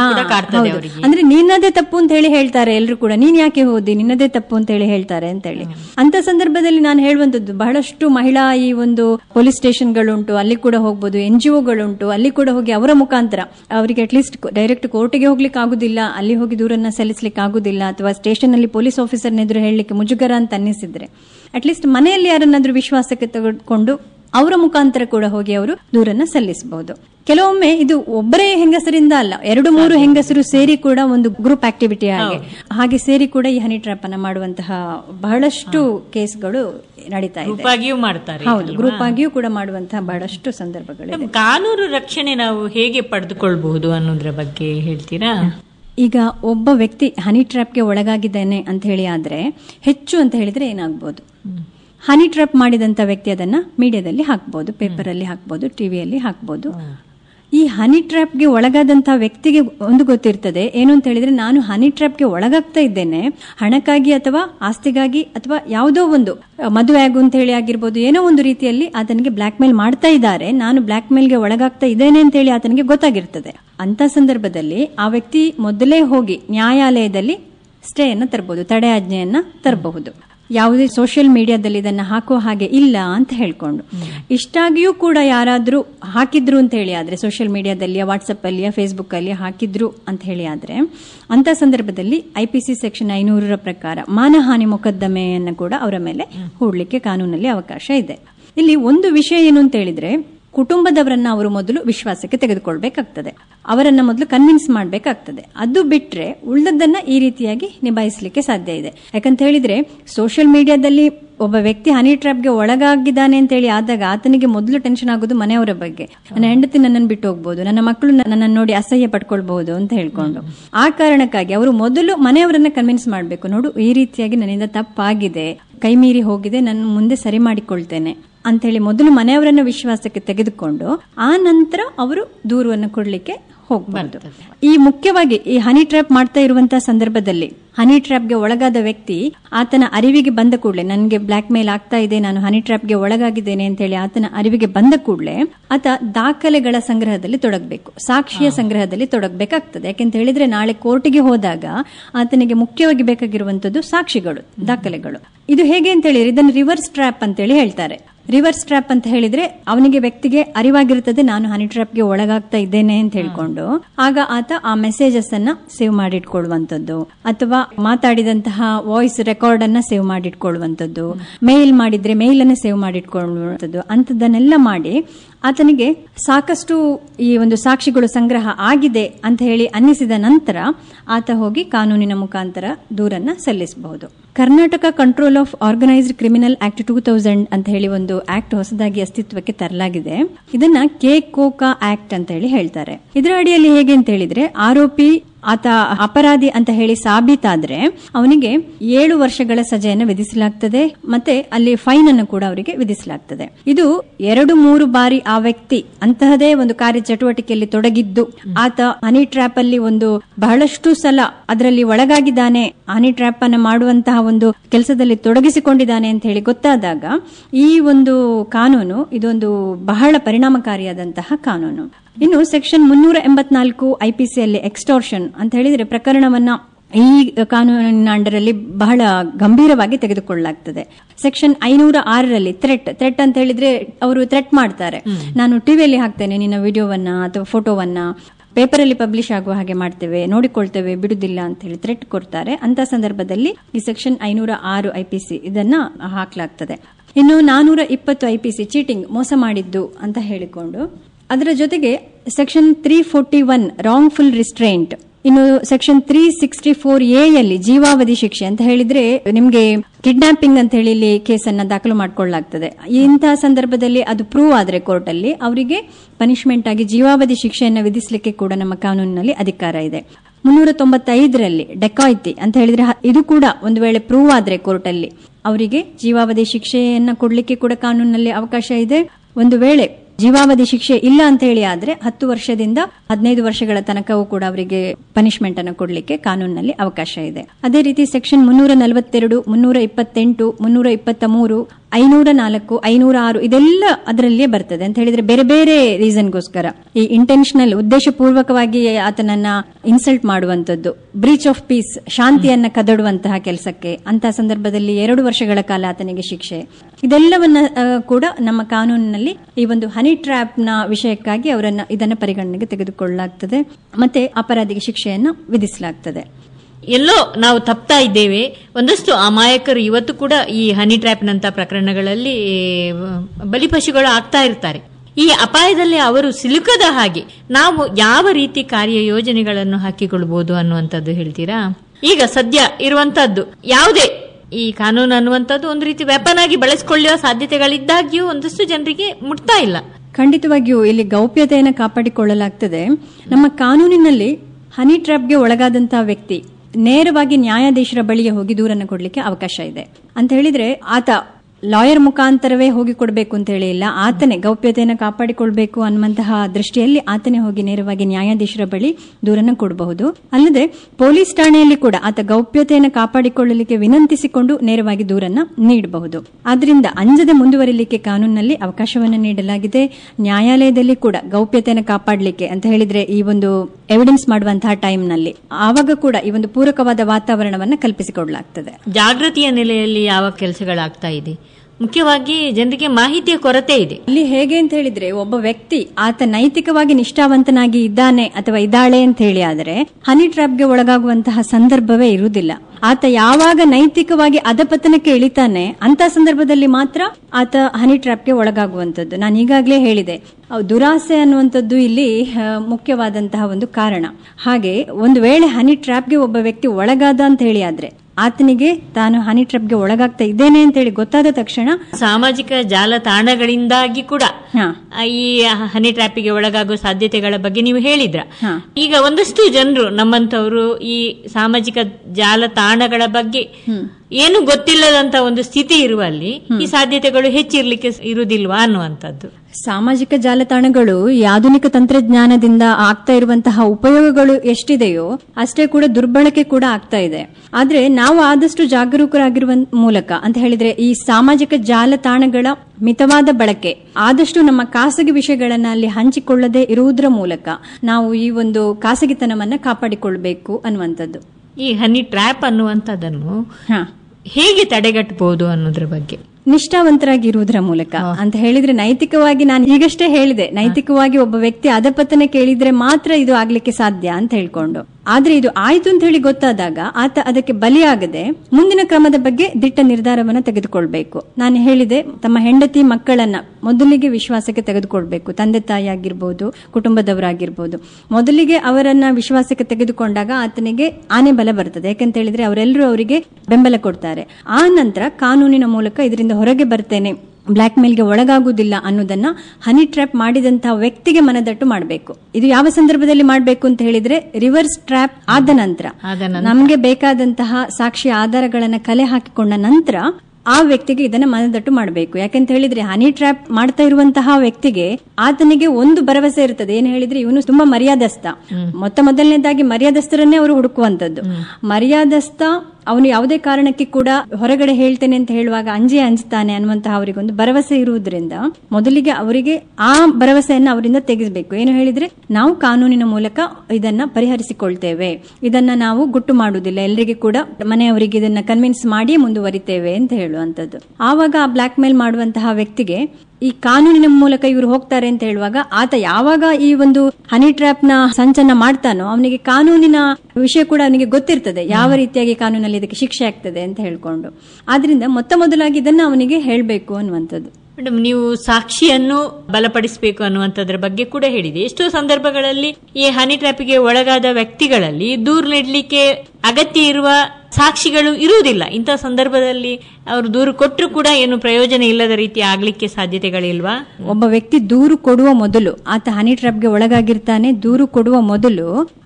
ಅಂದ್ರೆ ನಿನ್ನದೇ ತಪ್ಪು ಅಂತ ಹೇಳಿ ಹೇಳ್ತಾರೆ ಎಲ್ರು ಕೂಡ, ನೀನ್ ಯಾಕೆ ಹೋದಿ, ನಿನ್ನದೇ ತಪ್ಪು ಅಂತ ಹೇಳಿ ಹೇಳ್ತಾರೆ ಅಂತ ಹೇಳಿ. ಅಂತ ಸಂದರ್ಭದಲ್ಲಿ ನಾನು ಹೇಳುವಂತದ್ದು, ಬಹಳಷ್ಟು ಮಹಿಳಾ ಈ ಒಂದು ಪೊಲೀಸ್ ಸ್ಟೇಷನ್ಗಳುಂಟು, ಅಲ್ಲಿ ಕೂಡ ಹೋಗ್ಬೋದು, ಎನ್ ಜಿ ಒಗಳುಂಟು, ಅಲ್ಲಿ ಕೂಡ ಹೋಗಿ ಅವರ ಮುಖಾಂತರ ಅವರಿಗೆ ಅಟ್ಲೀಸ್ಟ್ ಡೈರೆಕ್ಟ್ ಕೋರ್ಟ್ಗೆ ಹೋಗ್ಲಿಕ್ಕೆ ಆಗುದಿಲ್ಲ, ಅಲ್ಲಿ ಹೋಗಿ ದೂರನ್ನ ಸಲ್ಲಿಸಲಿಕ್ಕೆ ಆಗುದಿಲ್ಲ, ಅಥವಾ ಸ್ಟೇಷನ್ ಅಲ್ಲಿ ಪೊಲೀಸ್ ಆಫೀಸರ್ನ ಎದುರು ಹೇಳಲಿಕ್ಕೆ ಮುಜುಗರ ಅಂತ ಅನ್ನಿಸಿದ್ರೆ ಅಟ್ಲೀಸ್ಟ್ ಮನೆಯಲ್ಲಿ ಯಾರನ್ನಾದ್ರೂ ವಿಶ್ವಾಸಕ್ಕೆ ತೆಗೆದುಕೊಂಡು ಅವರ ಮುಖಾಂತರ ಕೂಡ ಹೋಗಿ ಅವರು ದೂರನ್ನ ಸಲ್ಲಿಸಬಹುದು. ಕೆಲವೊಮ್ಮೆ ಇದು ಒಬ್ಬರೇ ಹೆಂಗಸರಿಂದ ಅಲ್ಲ, ಎರಡು ಮೂರು ಹೆಂಗಸರು ಸೇರಿ ಕೂಡ ಒಂದು ಗ್ರೂಪ್ ಆಕ್ಟಿವಿಟಿ ಆಗಿ ಹಾಗೆ ಸೇರಿ ಕೂಡ ಈ ಹನಿ ಟ್ರ್ಯಾಪ್ ಅನ್ನ ಮಾಡುವಂತಹ ಬಹಳಷ್ಟು ಕೇಸ್ಗಳು ನಡೀತಾ ಇದೆ. ಹೌದು, ಗ್ರೂಪ್ ಆಗಿಯೂ ಕೂಡ ಮಾಡುವಂತಹ ಬಹಳಷ್ಟು ಸಂದರ್ಭಗಳು. ಕಾನೂನು ರಕ್ಷಣೆ ನಾವು ಹೇಗೆ ಪಡೆದುಕೊಳ್ಬಹುದು ಅನ್ನೋದ್ರ ಬಗ್ಗೆ ಹೇಳ್ತೀರಾ? ಈಗ ಒಬ್ಬ ವ್ಯಕ್ತಿ ಹನಿ ಟ್ರ್ಯಾಪ್ಗೆ ಒಳಗಾಗಿದ್ದಾನೆ ಅಂತ ಹೇಳಿ ಆದ್ರೆ ಹೆಚ್ಚು ಅಂತ ಹೇಳಿದ್ರೆ ಏನಾಗ್ಬೋದು, ಹನಿ ಟ್ರ್ಯಾಪ್ ಮಾಡಿದಂತ ವ್ಯಕ್ತಿ ಅದನ್ನ ಮೀಡಿಯಾದಲ್ಲಿ ಹಾಕ್ಬಹುದು, ಪೇಪರ್ ಅಲ್ಲಿ ಹಾಕ್ಬಹುದು, ಟಿವಿಯಲ್ಲಿ ಹಾಕ್ಬಹುದು. ಈ ಹನಿ ಟ್ರ್ಯಾಪ್ಗೆ ಒಳಗಾದಂತ ವ್ಯಕ್ತಿಗೆ ಒಂದು ಗೊತ್ತಿರ್ತದೆ, ಏನು ಅಂತ ಹೇಳಿದ್ರೆ ನಾನು ಹನಿ ಟ್ರ್ಯಾಪ್ಗೆ ಒಳಗಾಗ್ತಾ ಇದ್ದೇನೆ ಹಣಕ್ಕಾಗಿ ಅಥವಾ ಆಸ್ತಿಗಾಗಿ ಅಥವಾ ಯಾವುದೋ ಒಂದು ಮದುವೆ ಆಗು ಅಂತ ಹೇಳಿ ಆಗಿರ್ಬೋದು, ಏನೋ ಒಂದು ರೀತಿಯಲ್ಲಿ ಆತನಿಗೆ ಬ್ಲಾಕ್ ಮೇಲ್ ಮಾಡ್ತಾ ಇದ್ದಾರೆ, ನಾನು ಬ್ಲಾಕ್ ಮೇಲ್ಗೆ ಒಳಗಾಗ್ತಾ ಇದ್ದೇನೆ ಅಂತ ಹೇಳಿ ಆತನಿಗೆ ಗೊತ್ತಾಗಿರ್ತದೆ. ಅಂತ ಸಂದರ್ಭದಲ್ಲಿ ಆ ವ್ಯಕ್ತಿ ಮೊದಲೇ ಹೋಗಿ ನ್ಯಾಯಾಲಯದಲ್ಲಿ ಸ್ಟೇಯನ್ನು ತರಬಹುದು, ತಡೆಯಾಜ್ಞೆಯನ್ನ ತರಬಹುದು. ಯಾವುದೇ ಸೋಷಿಯಲ್ ಮೀಡಿಯಾದಲ್ಲಿ ಇದನ್ನ ಹಾಕುವ ಹಾಗೆ ಇಲ್ಲ ಅಂತ ಹೇಳ್ಕೊಂಡು. ಇಷ್ಟಾಗಿಯೂ ಕೂಡ ಯಾರಾದ್ರೂ ಹಾಕಿದ್ರು ಅಂತ ಹೇಳಿ ಆದ್ರೆ, ಸೋಷಿಯಲ್ ಮೀಡಿಯಾದಲ್ಲಿ ವಾಟ್ಸಪ್ ಅಲ್ಲಿ ಫೇಸ್ಬುಕ್ ಅಲ್ಲಿ ಹಾಕಿದ್ರು ಅಂತ ಹೇಳಿ ಆದ್ರೆ, ಅಂತ ಸಂದರ್ಭದಲ್ಲಿ ಐಪಿಸಿ ಸೆಕ್ಷನ್ ಐನೂರರ ಪ್ರಕಾರ ಮಾನಹಾನಿ ಮೊಕದ್ದಮೆಯನ್ನು ಕೂಡ ಅವರ ಮೇಲೆ ಹೂಡ್ಲಿಕ್ಕೆ ಕಾನೂನಲ್ಲಿ ಅವಕಾಶ ಇದೆ. ಇಲ್ಲಿ ಒಂದು ವಿಷಯ ಏನು ಅಂತ ಹೇಳಿದ್ರೆ, ಕುಟುಂಬದವರನ್ನ ಅವರು ಮೊದಲು ವಿಶ್ವಾಸಕ್ಕೆ ತೆಗೆದುಕೊಳ್ಬೇಕಾಗ್ತದೆ, ಅವರನ್ನ ಮೊದಲು ಕನ್ವಿನ್ಸ್ ಮಾಡಬೇಕಾಗ್ತದೆ. ಅದು ಬಿಟ್ರೆ ಉಳಿದದ್ದನ್ನ ಈ ರೀತಿಯಾಗಿ ನಿಭಾಯಿಸಲಿಕ್ಕೆ ಸಾಧ್ಯ ಇದೆ. ಯಾಕಂತ ಹೇಳಿದ್ರೆ ಸೋಷಿಯಲ್ ಮೀಡಿಯಾದಲ್ಲಿ ಒಬ್ಬ ವ್ಯಕ್ತಿ ಹನಿ ಟ್ರ್ಯಾಪ್ಗೆ ಒಳಗಾಗಿದ್ದಾನೆ ಅಂತ ಹೇಳಿ ಆದಾಗ ಆತನಿಗೆ ಮೊದಲು ಟೆನ್ಷನ್ ಆಗೋದು ಮನೆಯವರ ಬಗ್ಗೆ. ನನ್ನ ಹೆಂಡತಿ ನನ್ನನ್ನು ಬಿಟ್ಟು ಹೋಗ್ಬೋದು, ನನ್ನ ಮಕ್ಕಳು ನನ್ನನ್ನು ನೋಡಿ ಅಸಹ್ಯ ಪಡ್ಕೊಳ್ಬಹುದು ಅಂತ ಹೇಳ್ಕೊಂಡು. ಆ ಕಾರಣಕ್ಕಾಗಿ ಅವರು ಮೊದಲು ಮನೆಯವರನ್ನ ಕನ್ವಿನ್ಸ್ ಮಾಡಬೇಕು, ನೋಡು ಈ ರೀತಿಯಾಗಿ ನನ್ನಿಂದ ತಪ್ಪಾಗಿದೆ, ಕೈ ಮೀರಿ ಹೋಗಿದೆ, ನನ್ನ ಮುಂದೆ ಸರಿ ಮಾಡಿಕೊಳ್ತೇನೆ ಅಂತ ಹೇಳಿ ಮೊದಲು ಮನೆಯವರನ್ನ ವಿಶ್ವಾಸಕ್ಕೆ ತೆಗೆದುಕೊಂಡು ಆ ನಂತರ ಅವರು ದೂರವನ್ನು ಕೊಡ್ಲಿಕ್ಕೆ ಹೋಗ್ಬಾರ್ದು. ಈ ಮುಖ್ಯವಾಗಿ ಈ ಹನಿ ಟ್ರ್ಯಾಪ್ ಮಾಡ್ತಾ ಇರುವಂತಹ ಸಂದರ್ಭದಲ್ಲಿ ಹನಿ ಟ್ರ್ಯಾಪ್ಗೆ ಒಳಗಾದ ವ್ಯಕ್ತಿ ಆತನ ಅರಿವಿಗೆ ಬಂದ ಕೂಡಲೇ ನನಗೆ ಬ್ಲಾಕ್ ಮೇಲ್ ಆಗ್ತಾ ಇದೆ, ನಾನು ಹನಿ ಟ್ರ್ಯಾಪ್ಗೆ ಒಳಗಾಗಿದ್ದೇನೆ ಅಂತ ಹೇಳಿ ಆತನ ಅರಿವಿಗೆ ಬಂದ ಕೂಡಲೇ ಆತ ದಾಖಲೆಗಳ ಸಂಗ್ರಹದಲ್ಲಿ ತೊಡಗಬೇಕು, ಸಾಕ್ಷಿಯ ಸಂಗ್ರಹದಲ್ಲಿ ತೊಡಗಬೇಕಾಗ್ತದೆ. ಯಾಕೆಂತ ಹೇಳಿದ್ರೆ ನಾಳೆ ಕೋರ್ಟಿಗೆ ಹೋದಾಗ ಆತನಿಗೆ ಮುಖ್ಯವಾಗಿ ಬೇಕಾಗಿರುವಂತದ್ದು ಸಾಕ್ಷಿಗಳು, ದಾಖಲೆಗಳು. ಇದು ಹೇಗೆ ಅಂತ ಹೇಳಿದ್ರೆ ಇದನ್ನು ರಿವರ್ಸ್ ಟ್ರ್ಯಾಪ್ ಅಂತ ಹೇಳಿ ಹೇಳ್ತಾರೆ. ರಿವರ್ಸ್ ಟ್ರ್ಯಾಪ್ ಅಂತ ಹೇಳಿದ್ರೆ ಅವನಿಗೆ ವ್ಯಕ್ತಿಗೆ ಅರಿವಾಗಿರುತ್ತದೆ ನಾನು ಹನಿ ಟ್ರ್ಯಾಪ್ಗೆ ಒಳಗಾಗ್ತಾ ಇದ್ದೇನೆ ಅಂತ ಹೇಳ್ಕೊಂಡು, ಆಗ ಆತ ಆ ಮೆಸೇಜಸ್ ಅನ್ನ ಸೇವ್ ಮಾಡಿಟ್ಕೊಳ್ಳುವಂತದ್ದು ಅಥವಾ ಮಾತಾಡಿದಂತಹ ವಾಯ್ಸ್ ರೆಕಾರ್ಡ್ ಅನ್ನ ಸೇವ್ ಮಾಡಿಟ್ಕೊಳ್ಳುವಂತದ್ದು, ಮೇಲ್ ಮಾಡಿದ್ರೆ ಮೇಲ್ ಅನ್ನ ಸೇವ್ ಮಾಡಿಟ್ಕೊಳ್ಳುವಂತದ್ದು, ಅಂತದನ್ನೆಲ್ಲ ಮಾಡಿ ಆತನಿಗೆ ಸಾಕಷ್ಟು ಈ ಒಂದು ಸಾಕ್ಷಿಗಳು ಸಂಗ್ರಹ ಆಗಿದೆ ಅಂತ ಹೇಳಿ ಅನ್ನಿಸಿದ ನಂತರ ಆತ ಹೋಗಿ ಕಾನೂನಿನ ಮುಖಾಂತರ ದೂರನ್ನ ಸಲ್ಲಿಸಬಹುದು. Karnataka control of organised criminal act two thousand ಅಂತ ಹೇಳಿ ಒಂದು ಆಕ್ಟ್ ಹೊಸದಾಗಿ ಅಸ್ತಿತ್ವಕ್ಕೆ ತರಲಾಗಿದೆ. ಇದನ್ನ ಕೆ ಕೋಕಾ ಆಕ್ಟ್ ಅಂತ ಹೇಳಿ ಹೇಳ್ತಾರೆ. ಇದರ ಅಡಿಯಲ್ಲಿ ಹೇಗೆ ಅಂತ ಹೇಳಿದ್ರೆ ಆರೋಪಿ ಆತ ಅಪರಾಧಿ ಅಂತ ಹೇಳಿ ಸಾಬೀತಾದ್ರೆ ಅವನಿಗೆ ಏಳು ವರ್ಷಗಳ ಸಜೆಯನ್ನು ವಿಧಿಸಲಾಗ್ತದೆ, ಮತ್ತೆ ಅಲ್ಲಿ ಫೈನ್ ಅನ್ನು ಕೂಡ ಅವರಿಗೆ ವಿಧಿಸಲಾಗ್ತದೆ. ಇದು ಎರಡು ಮೂರು ಬಾರಿ ಆ ವ್ಯಕ್ತಿ ಅಂತಹದೇ ಒಂದು ಕಾರ್ಯ ಚಟುವಟಿಕೆಯಲ್ಲಿ ತೊಡಗಿದ್ದು ಆತ ಹನಿ ಟ್ರ್ಯಾಪ್ ಅಲ್ಲಿ ಒಂದು ಬಹಳಷ್ಟು ಸಲ ಅದರಲ್ಲಿ ಒಳಗಾಗಿದ್ದಾನೆ, ಹನಿ ಟ್ರ್ಯಾಪ್ ಅನ್ನು ಮಾಡುವಂತಹ ಒಂದು ಕೆಲಸದಲ್ಲಿ ತೊಡಗಿಸಿಕೊಂಡಿದ್ದಾನೆ ಅಂತ ಹೇಳಿ ಗೊತ್ತಾದಾಗ ಈ ಒಂದು ಕಾನೂನು ಇದೊಂದು ಬಹಳ ಪರಿಣಾಮಕಾರಿಯಾದಂತಹ ಕಾನೂನು. ಇನ್ನು ಸೆಕ್ಷನ್ ಮುನ್ನೂರ ಎಂಬತ್ನಾಲ್ಕು ಐಪಿಸಿಯಲ್ಲಿ ಎಕ್ಸ್ಟಾರ್ಷನ್ ಅಂತ ಹೇಳಿದ್ರೆ ಪ್ರಕರಣವನ್ನ ಈ ಕಾನೂನಿನ ಅಂಡರಲ್ಲಿ ಬಹಳ ಗಂಭೀರವಾಗಿ ತೆಗೆದುಕೊಳ್ಳಲಾಗ್ತದೆ. ಸೆಕ್ಷನ್ ಐನೂರ ಆರರಲ್ಲಿ ಥ್ರೆಟ್ ಥ್ರೆಟ್ ಅಂತ ಹೇಳಿದ್ರೆ ಅವರು ಥ್ರೆಟ್ ಮಾಡ್ತಾರೆ, ನಾನು ಟಿವಿಯಲ್ಲಿ ಹಾಕ್ತೇನೆ ನಿನ್ನ ವಿಡಿಯೋವನ್ನ ಅಥವಾ ಫೋಟೋವನ್ನ, ಪೇಪರ್ ಅಲ್ಲಿ ಪಬ್ಲಿಷ್ ಆಗುವ ಹಾಗೆ ಮಾಡ್ತೇವೆ, ನೋಡಿಕೊಳ್ತೇವೆ, ಬಿಡುದಿಲ್ಲ ಅಂತ ಹೇಳಿ ಥ್ರೆಟ್ ಕೊಡ್ತಾರೆ. ಅಂತ ಸಂದರ್ಭದಲ್ಲಿ ಈ ಸೆಕ್ಷನ್ ಐನೂರ ಆರು ಐಪಿಸಿ ಇದನ್ನ ಹಾಕ್ಲಾಗ್ತದೆ. ಇನ್ನು ನಾನೂರ ಇಪ್ಪತ್ತು ಐಪಿಸಿ ಚೀಟಿಂಗ್, ಮೋಸ ಮಾಡಿದ್ದು ಅಂತ ಹೇಳಿಕೊಂಡು, ಅದರ ಜೊತೆಗೆ section three forty one wrongful restraint, ಇನ್ನು section three sixty four A ಯಲ್ಲಿ ಜೀವಾವಧಿ ಶಿಕ್ಷೆ ಅಂತ ಹೇಳಿದ್ರೆ ನಿಮ್ಗೆ ಕಿಡ್ನಾಪಿಂಗ್ ಅಂತ ಹೇಳಿ ಇಲ್ಲಿ ಕೇಸನ್ನ ದಾಖಲು ಮಾಡಿಕೊಳ್ಳಲಾಗ್ತದೆ. ಇಂತಹ ಸಂದರ್ಭದಲ್ಲಿ ಅದು ಪ್ರೂವ್ ಆದ್ರೆ ಕೋರ್ಟ್ ಅಲ್ಲಿ ಅವರಿಗೆ ಪನಿಷ್ಮೆಂಟ್ ಆಗಿ ಜೀವಾವಧಿ ಶಿಕ್ಷೆಯನ್ನು ವಿಧಿಸಲಿಕ್ಕೆ ಕೂಡ ನಮ್ಮ ಕಾನೂನಿನಲ್ಲಿ ಅಧಿಕಾರ ಇದೆ. ಮುನ್ನೂರ ತೊಂಬತ್ತೈದರಲ್ಲಿ ಡೆಕಾಯ್ತಿ ಅಂತ ಹೇಳಿದ್ರೆ ಇದು ಕೂಡ ಒಂದು ವೇಳೆ ಪ್ರೂವ್ ಆದ್ರೆ ಕೋರ್ಟ್ ಅಲ್ಲಿ ಅವರಿಗೆ ಜೀವಾವಧಿ ಶಿಕ್ಷೆಯನ್ನ ಕೊಡ್ಲಿಕ್ಕೆ ಕೂಡ ಕಾನೂನಿನಲ್ಲಿ ಅವಕಾಶ ಇದೆ. ಒಂದು ವೇಳೆ ಜೀವಾವಧಿ ಶಿಕ್ಷೆ ಇಲ್ಲ ಅಂತ ಹೇಳಿ ಆದ್ರೆ ಹತ್ತು ವರ್ಷದಿಂದ ಹದಿನೈದು ವರ್ಷಗಳ ತನಕವೂ ಕೂಡ ಅವರಿಗೆ ಪನಿಷ್ಮೆಂಟ್ ಅನ್ನು ಕೊಡ್ಲಿಕ್ಕೆ ಕಾನೂನಿನಲ್ಲಿ ಅವಕಾಶ ಇದೆ. ಅದೇ ರೀತಿ ಸೆಕ್ಷನ್ ಮುನ್ನೂರ ನಲವತ್ತೆರಡು ಮುನ್ನೂರ ಇಪ್ಪತ್ತೆಂಟು ಮುನ್ನೂರ ಇಪ್ಪತ್ತ ಮೂರು ಐನೂರ ನಾಲ್ಕು ಐನೂರ ಆರು ಇದೆಲ್ಲ ಅದರಲ್ಲಿಯೇ ಬರ್ತದೆ ಅಂತ ಹೇಳಿದ್ರೆ ಬೇರೆ ಬೇರೆ ರೀಸನ್ಗೋಸ್ಕರ ಈ ಇಂಟೆನ್ಷನಲ್ ಉದ್ದೇಶಪೂರ್ವಕವಾಗಿ ಆತನನ್ನ ಇನ್ಸಲ್ಟ್ ಮಾಡುವಂತದ್ದು, ಬ್ರೀಚ್ ಆಫ್ ಪೀಸ್ ಶಾಂತಿಯನ್ನ ಕದಡುವಂತಹ ಕೆಲಸಕ್ಕೆ ಅಂತಹ ಸಂದರ್ಭದಲ್ಲಿ ಎರಡು ವರ್ಷಗಳ ಕಾಲ ಆತನಿಗೆ ಶಿಕ್ಷೆ. ಇದೆಲ್ಲವನ್ನ ಕೂಡ ನಮ್ಮ ಕಾನೂನಿನಲ್ಲಿ ಈ ಒಂದು ಹನಿ ಟ್ರ್ಯಾಪ್ ನ ವಿಷಯಕ್ಕಾಗಿ ಅವರನ್ನ ಇದನ್ನ ಪರಿಗಣನೆಗೆ ತೆಗೆದುಕೊಳ್ಳಲಾಗ್ತದೆ ಮತ್ತೆ ಅಪರಾಧಿಗೆ ಶಿಕ್ಷೆಯನ್ನ ವಿಧಿಸಲಾಗ್ತದೆ. ಎಲ್ಲೋ ನಾವು ತಪ್ತಾ ಇದ್ದೇವೆ. ಒಂದಷ್ಟು ಅಮಾಯಕರು ಇವತ್ತು ಕೂಡ ಈ ಹನಿ ಟ್ರ್ಯಾಪ್ ನಂತ ಪ್ರಕರಣಗಳಲ್ಲಿ ಬಲಿಪಶುಗಳು ಆಗ್ತಾ ಇರ್ತಾರೆ. ಈ ಅಪಾಯದಲ್ಲಿ ಅವರು ಸಿಲುಕದ ಹಾಗೆ ನಾವು ಯಾವ ರೀತಿ ಕಾರ್ಯ ಯೋಜನೆಗಳನ್ನು ಹಾಕಿಕೊಳ್ಬಹುದು ಅನ್ನುವಂಥದ್ದು ಹೇಳ್ತೀರಾ? ಈಗ ಸದ್ಯ ಇರುವಂತಹದ್ದು ಯಾವುದೇ ಈ ಕಾನೂನು ಅನ್ನುವಂಥದ್ದು ಒಂದು ರೀತಿ ವೆಪನ್ ಆಗಿ ಬಳಸಿಕೊಳ್ಳುವ ಸಾಧ್ಯತೆಗಳಿದ್ದಾಗ್ಯೂ ಒಂದಷ್ಟು ಜನರಿಗೆ ಮುಟ್ತಾ ಇಲ್ಲ. ಖಂಡಿತವಾಗಿಯೂ ಇಲ್ಲಿ ಗೌಪ್ಯತೆಯನ್ನು ಕಾಪಾಡಿಕೊಳ್ಳಲಾಗ್ತದೆ. ನಮ್ಮ ಕಾನೂನಿನಲ್ಲಿ ಹನಿ ಟ್ರ್ಯಾಪ್ಗೆ ಒಳಗಾದಂತಹ ವ್ಯಕ್ತಿ ನೇರವಾಗಿ ನ್ಯಾಯಾಧೀಶರ ಬಳಿಗೆ ಹೋಗಿ ದೂರನ್ನು ಕೊಡಲಿಕ್ಕೆ ಅವಕಾಶ ಇದೆ ಅಂತ ಹೇಳಿದ್ರೆ ಆತ ಲಾಯರ್ ಮುಖಾಂತರವೇ ಹೋಗಿ ಕೊಡಬೇಕು ಅಂತ ಹೇಳಿ ಇಲ್ಲ, ಆತನೇ ಗೌಪ್ಯತೆಯನ್ನು ಕಾಪಾಡಿಕೊಳ್ಬೇಕು ಅನ್ನುವಂತಹ ದೃಷ್ಟಿಯಲ್ಲಿ ಆತನೇ ಹೋಗಿ ನೇರವಾಗಿ ನ್ಯಾಯಾಧೀಶರ ಬಳಿ ದೂರನ್ನು ಕೊಡಬಹುದು. ಅಲ್ಲದೆ ಪೊಲೀಸ್ ಠಾಣೆಯಲ್ಲಿ ಕೂಡ ಆತ ಗೌಪ್ಯತೆಯನ್ನು ಕಾಪಾಡಿಕೊಳ್ಳಲಿಕ್ಕೆ ವಿನಂತಿಸಿಕೊಂಡು ನೇರವಾಗಿ ದೂರನ್ನ ನೀಡಬಹುದು. ಆದ್ರಿಂದ ಅಂಜದೆ ಮುಂದುವರಿಲಿಕ್ಕೆ ಕಾನೂನಿನಲ್ಲಿ ಅವಕಾಶವನ್ನು ನೀಡಲಾಗಿದೆ. ನ್ಯಾಯಾಲಯದಲ್ಲಿ ಕೂಡ ಗೌಪ್ಯತೆಯನ್ನು ಕಾಪಾಡಲಿಕ್ಕೆ ಅಂತ ಹೇಳಿದ್ರೆ ಈ ಒಂದು ಎವಿಡೆನ್ಸ್ ಮಾಡುವಂತಹ ಟೈಮ್ ನಲ್ಲಿ ಆವಾಗ ಕೂಡ ಈ ಒಂದು ಪೂರಕವಾದ ವಾತಾವರಣವನ್ನು ಕಲ್ಪಿಸಿಕೊಡಲಾಗ್ತದೆ. ಜಾಗೃತಿಯ ನೆಲೆಯಲ್ಲಿ ಯಾವ ಕೆಲಸಗಳಾಗ್ತಾ ಇದೆ? ಮುಖ್ಯವಾಗಿ ಜನರಿಗೆ ಮಾಹಿತಿಯ ಕೊರತೆ ಇದೆ. ಇಲ್ಲಿ ಹೇಗೆ ಅಂತ ಹೇಳಿದ್ರೆ ಒಬ್ಬ ವ್ಯಕ್ತಿ ಆತ ನೈತಿಕವಾಗಿ ನಿಷ್ಠಾವಂತನಾಗಿ ಇದ್ದಾನೆ ಅಥವಾ ಇದ್ದಾಳೆ ಅಂತ ಹೇಳಿ ಆದ್ರೆ ಹನಿ ಟ್ರ್ಯಾಪ್ಗೆ ಒಳಗಾಗುವಂತಹ ಸಂದರ್ಭವೇ ಇರುವುದಿಲ್ಲ. ಆತ ಯಾವಾಗ ನೈತಿಕವಾಗಿ ಅಧಪತನಕ್ಕೆ ಇಳಿತಾನೆ ಅಂತ ಸಂದರ್ಭದಲ್ಲಿ ಮಾತ್ರ ಆತ ಹನಿ ಟ್ರ್ಯಾಪ್ಗೆ ಒಳಗಾಗುವಂತದ್ದು. ನಾನು ಈಗಾಗಲೇ ಹೇಳಿದೆ, ದುರಾಸೆ ಅನ್ನುವಂಥದ್ದು ಇಲ್ಲಿ ಮುಖ್ಯವಾದಂತಹ ಒಂದು ಕಾರಣ. ಹಾಗೆ ಒಂದು ವೇಳೆ ಹನಿ ಟ್ರ್ಯಾಪ್ಗೆ ಒಬ್ಬ ವ್ಯಕ್ತಿ ಒಳಗಾದ ಅಂತ ಹೇಳಿ ಆದ್ರೆ ಆತನಿಗೆ ತಾನು ಹನಿ ಟ್ರ್ಯಾಪ್ಗೆ ಒಳಗಾಗ್ತಾ ಇದ್ದೇನೆ ಅಂತ ಹೇಳಿ ಗೊತ್ತಾದ ತಕ್ಷಣ ಸಾಮಾಜಿಕ ಜಾಲತಾಣಗಳಿಂದಾಗಿ ಕೂಡ ಈ ಹನಿ ಟ್ರ್ಯಾಪಿಗೆ ಒಳಗಾಗುವ ಸಾಧ್ಯತೆಗಳ ಬಗ್ಗೆ ನೀವು ಹೇಳಿದ್ರ. ಈಗ ಒಂದಷ್ಟು ಜನರು ನಮ್ಮಂತವರು ಈ ಸಾಮಾಜಿಕ ಜಾಲತಾಣಗಳ ಬಗ್ಗೆ ಏನು ಗೊತ್ತಿಲ್ಲದಂತ ಒಂದು ಸ್ಥಿತಿ ಇರುವಲ್ಲಿ ಈ ಸಾಧ್ಯತೆಗಳು ಹೆಚ್ಚಿರ್ಲಿಕ್ಕೆ ಇರುವುದಿಲ್ವಾ ಅನ್ನುವಂಥದ್ದು. ಸಾಮಾಜಿಕ ಜಾಲತಾಣಗಳು ಈ ಆಧುನಿಕ ತಂತ್ರಜ್ಞಾನದಿಂದ ಆಗ್ತಾ ಇರುವಂತಹ ಉಪಯೋಗಗಳು ಎಷ್ಟಿದೆಯೋ ಅಷ್ಟೇ ಕೂಡ ದುರ್ಬಳಕೆ ಕೂಡ ಆಗ್ತಾ ಇದೆ. ಆದ್ರೆ ನಾವು ಆದಷ್ಟು ಜಾಗರೂಕರಾಗಿರುವ ಮೂಲಕ ಅಂತ ಹೇಳಿದ್ರೆ ಈ ಸಾಮಾಜಿಕ ಜಾಲತಾಣಗಳ ಮಿತವಾದ ಬಳಕೆ, ಆದಷ್ಟು ನಮ್ಮ ಖಾಸಗಿ ವಿಷಯಗಳನ್ನ ಅಲ್ಲಿ ಹಂಚಿಕೊಳ್ಳದೆ ಇರುವುದರ ಮೂಲಕ ನಾವು ಈ ಒಂದು ಖಾಸಗಿತನವನ್ನ ಕಾಪಾಡಿಕೊಳ್ಬೇಕು ಅನ್ನುವಂಥದ್ದು. ಈ ಹನಿ ಟ್ರ್ಯಾಪ್ ಅನ್ನುವಂಥದ್ದನ್ನು ಹೇಗೆ ತಡೆಗಟ್ಟಬಹುದು ಅನ್ನೋದ್ರ ಬಗ್ಗೆ ನಿಷ್ಠಾವಂತರಾಗಿರುವುದರ ಮೂಲಕ ಅಂತ ಹೇಳಿದ್ರೆ ನೈತಿಕವಾಗಿ ನಾನು ಈಗಷ್ಟೇ ಹೇಳಿದೆ, ನೈತಿಕವಾಗಿ ಒಬ್ಬ ವ್ಯಕ್ತಿ ಅಧಪತನ ಕೇಳಿದ್ರೆ ಮಾತ್ರ ಇದು ಆಗ್ಲಿಕ್ಕೆ ಸಾಧ್ಯ ಅಂತ ಹೇಳ್ಕೊಂಡು. ಆದ್ರೆ ಇದು ಆಯ್ತು ಅಂತ ಹೇಳಿ ಗೊತ್ತಾದಾಗ ಆತ ಅದಕ್ಕೆ ಬಲಿಯಾಗದೆ ಮುಂದಿನ ಕ್ರಮದ ಬಗ್ಗೆ ದಿಟ್ಟ ನಿರ್ಧಾರವನ್ನ ತೆಗೆದುಕೊಳ್ಬೇಕು. ನಾನು ಹೇಳಿದೆ, ತಮ್ಮ ಹೆಂಡತಿ ಮಕ್ಕಳನ್ನ ಮೊದಲಿಗೆ ವಿಶ್ವಾಸಕ್ಕೆ ತೆಗೆದುಕೊಳ್ಬೇಕು. ತಂದೆ ತಾಯಿ ಆಗಿರ್ಬೋದು, ಕುಟುಂಬದವರಾಗಿರ್ಬೋದು. ಮೊದಲಿಗೆ ಅವರನ್ನ ವಿಶ್ವಾಸಕ್ಕೆ ತೆಗೆದುಕೊಂಡಾಗ ಆತನಿಗೆ ಆನೆ ಬಲ ಬರ್ತದೆ. ಯಾಕಂತ ಹೇಳಿದ್ರೆ ಅವರೆಲ್ಲರೂ ಅವರಿಗೆ ಬೆಂಬಲ ಕೊಡ್ತಾರೆ. ಆ ನಂತರ ಕಾನೂನಿನ ಮೂಲಕ ಇದರಿಂದ ಹೊರಗೆ ಬರ್ತೇನೆ, ಬ್ಲಾಕ್ ಮೇಲ್ಗೆ ಒಳಗಾಗುವುದಿಲ್ಲ ಅನ್ನೋದನ್ನ ಹನಿ ಟ್ರ್ಯಾಪ್ ಮಾಡಿದಂತಹ ವ್ಯಕ್ತಿಗೆ ಮನದಟ್ಟು ಮಾಡಬೇಕು. ಇದು ಯಾವ ಸಂದರ್ಭದಲ್ಲಿ ಮಾಡಬೇಕು ಅಂತ ಹೇಳಿದ್ರೆ ರಿವರ್ಸ್ ಟ್ರ್ಯಾಪ್ ಆದ ನಂತರ, ನಮಗೆ ಬೇಕಾದಂತಹ ಸಾಕ್ಷಿ ಆಧಾರಗಳನ್ನ ಕಲೆ ಹಾಕಿಕೊಂಡ ನಂತರ ಆ ವ್ಯಕ್ತಿಗೆ ಇದನ್ನ ಮನದಟ್ಟು ಮಾಡಬೇಕು. ಯಾಕಂತ ಹೇಳಿದ್ರೆ ಹನಿ ಟ್ರ್ಯಾಪ್ ಮಾಡ್ತಾ ಇರುವಂತಹ ವ್ಯಕ್ತಿಗೆ ಆತನಿಗೆ ಒಂದು ಭರವಸೆ ಇರ್ತದೆ, ಏನು ಹೇಳಿದ್ರೆ ಇವನು ತುಂಬಾ ಮರ್ಯಾದಸ್ಥ. ಮೊತ್ತ ಮೊದಲನೇದಾಗಿ ಮರ್ಯಾದಸ್ಥರನ್ನೇ ಅವರು ಹುಡುಕುವಂತದ್ದು. ಮರ್ಯಾದಸ್ಥ ಅವನು ಯಾವುದೇ ಕಾರಣಕ್ಕೆ ಕೂಡ ಹೊರಗಡೆ ಹೇಳ್ತೇನೆ ಅಂತ ಹೇಳುವಾಗ ಅಂಜೆ ಅಂಜುತ್ತಾನೆ ಅನ್ನುವಂತಹ ಅವರಿಗೊಂದು ಭರವಸೆ ಇರುವುದರಿಂದ ಮೊದಲಿಗೆ ಅವರಿಗೆ ಆ ಭರವಸೆಯನ್ನು ಅವರಿಂದ ತೆಗೆಸಬೇಕು. ಏನು ಹೇಳಿದ್ರೆ ನಾವು ಕಾನೂನಿನ ಮೂಲಕ ಇದನ್ನ ಪರಿಹರಿಸಿಕೊಳ್ತೇವೆ, ಇದನ್ನ ನಾವು ಗುಟ್ಟು ಮಾಡುವುದಿಲ್ಲ, ಎಲ್ಲರಿಗೆ ಕೂಡ ಮನೆಯವರಿಗೆ ಇದನ್ನ ಕನ್ವಿನ್ಸ್ ಮಾಡಿ ಮುಂದುವರಿತೇವೆ ಅಂತ ಹೇಳುವಂತದ್ದು. ಆವಾಗ ಆ ಬ್ಲಾಕ್ ಮೇಲ್ ಮಾಡುವಂತಹ ವ್ಯಕ್ತಿಗೆ ಈ ಕಾನೂನಿನ ಮೂಲಕ ಇವರು ಹೋಗ್ತಾರೆ ಅಂತ ಹೇಳುವಾಗ ಆತ ಯಾವಾಗ ಈ ಒಂದು ಹನಿ ಟ್ರ್ಯಾಪ್ ನ ಸಂಚನ್ನ ಮಾಡ್ತಾನೋ ಅವನಿಗೆ ಕಾನೂನಿನ ವಿಷಯ ಕೂಡ ಅವನಿಗೆ ಗೊತ್ತಿರ್ತದೆ, ಯಾವ ರೀತಿಯಾಗಿ ಕಾನೂನಲ್ಲಿ ಇದಕ್ಕೆ ಶಿಕ್ಷೆ ಆಗ್ತದೆ ಅಂತ ಹೇಳ್ಕೊಂಡು. ಆದ್ರಿಂದ ಮೊತ್ತ ಮೊದಲಾಗಿ ಇದನ್ನ ಅವನಿಗೆ ಹೇಳಬೇಕು ಅನ್ನುವಂಥದ್ದು. ಮೇಡಮ್, ನೀವು ಸಾಕ್ಷಿಯನ್ನು ಬಲಪಡಿಸಬೇಕು ಅನ್ನುವಂಥದ್ರ ಬಗ್ಗೆ ಕೂಡ ಹೇಳಿದೆ. ಎಷ್ಟೋ ಸಂದರ್ಭಗಳಲ್ಲಿ ಈ ಹನಿ ಟ್ರ್ಯಾಪಿಗೆ ಒಳಗಾದ ವ್ಯಕ್ತಿಗಳಲ್ಲಿ ದೂರು ನೀಡಲಿಕ್ಕೆ ಅಗತ್ಯ ಇರುವ ಸಾಕ್ಷಿಗಳು ಇರುವುದಿಲ್ಲ. ಇಂತಹ ಸಂದರ್ಭದಲ್ಲಿ ಅವರು ದೂರು ಕೊಟ್ಟರು ಕೂಡ ಏನು ಪ್ರಯೋಜನ ಇಲ್ಲದ ರೀತಿ ಆಗ್ಲಿಕ್ಕೆ ಸಾಧ್ಯತೆಗಳಿಲ್ವಾ? ಒಬ್ಬ ವ್ಯಕ್ತಿ ದೂರು ಕೊಡುವ ಮೊದಲು, ಆತ ಹನಿ ಟ್ರ್ಯಾಪ್ಗೆ ಒಳಗಾಗಿರ್ತಾನೆ, ದೂರು ಕೊಡುವ ಮೊದಲು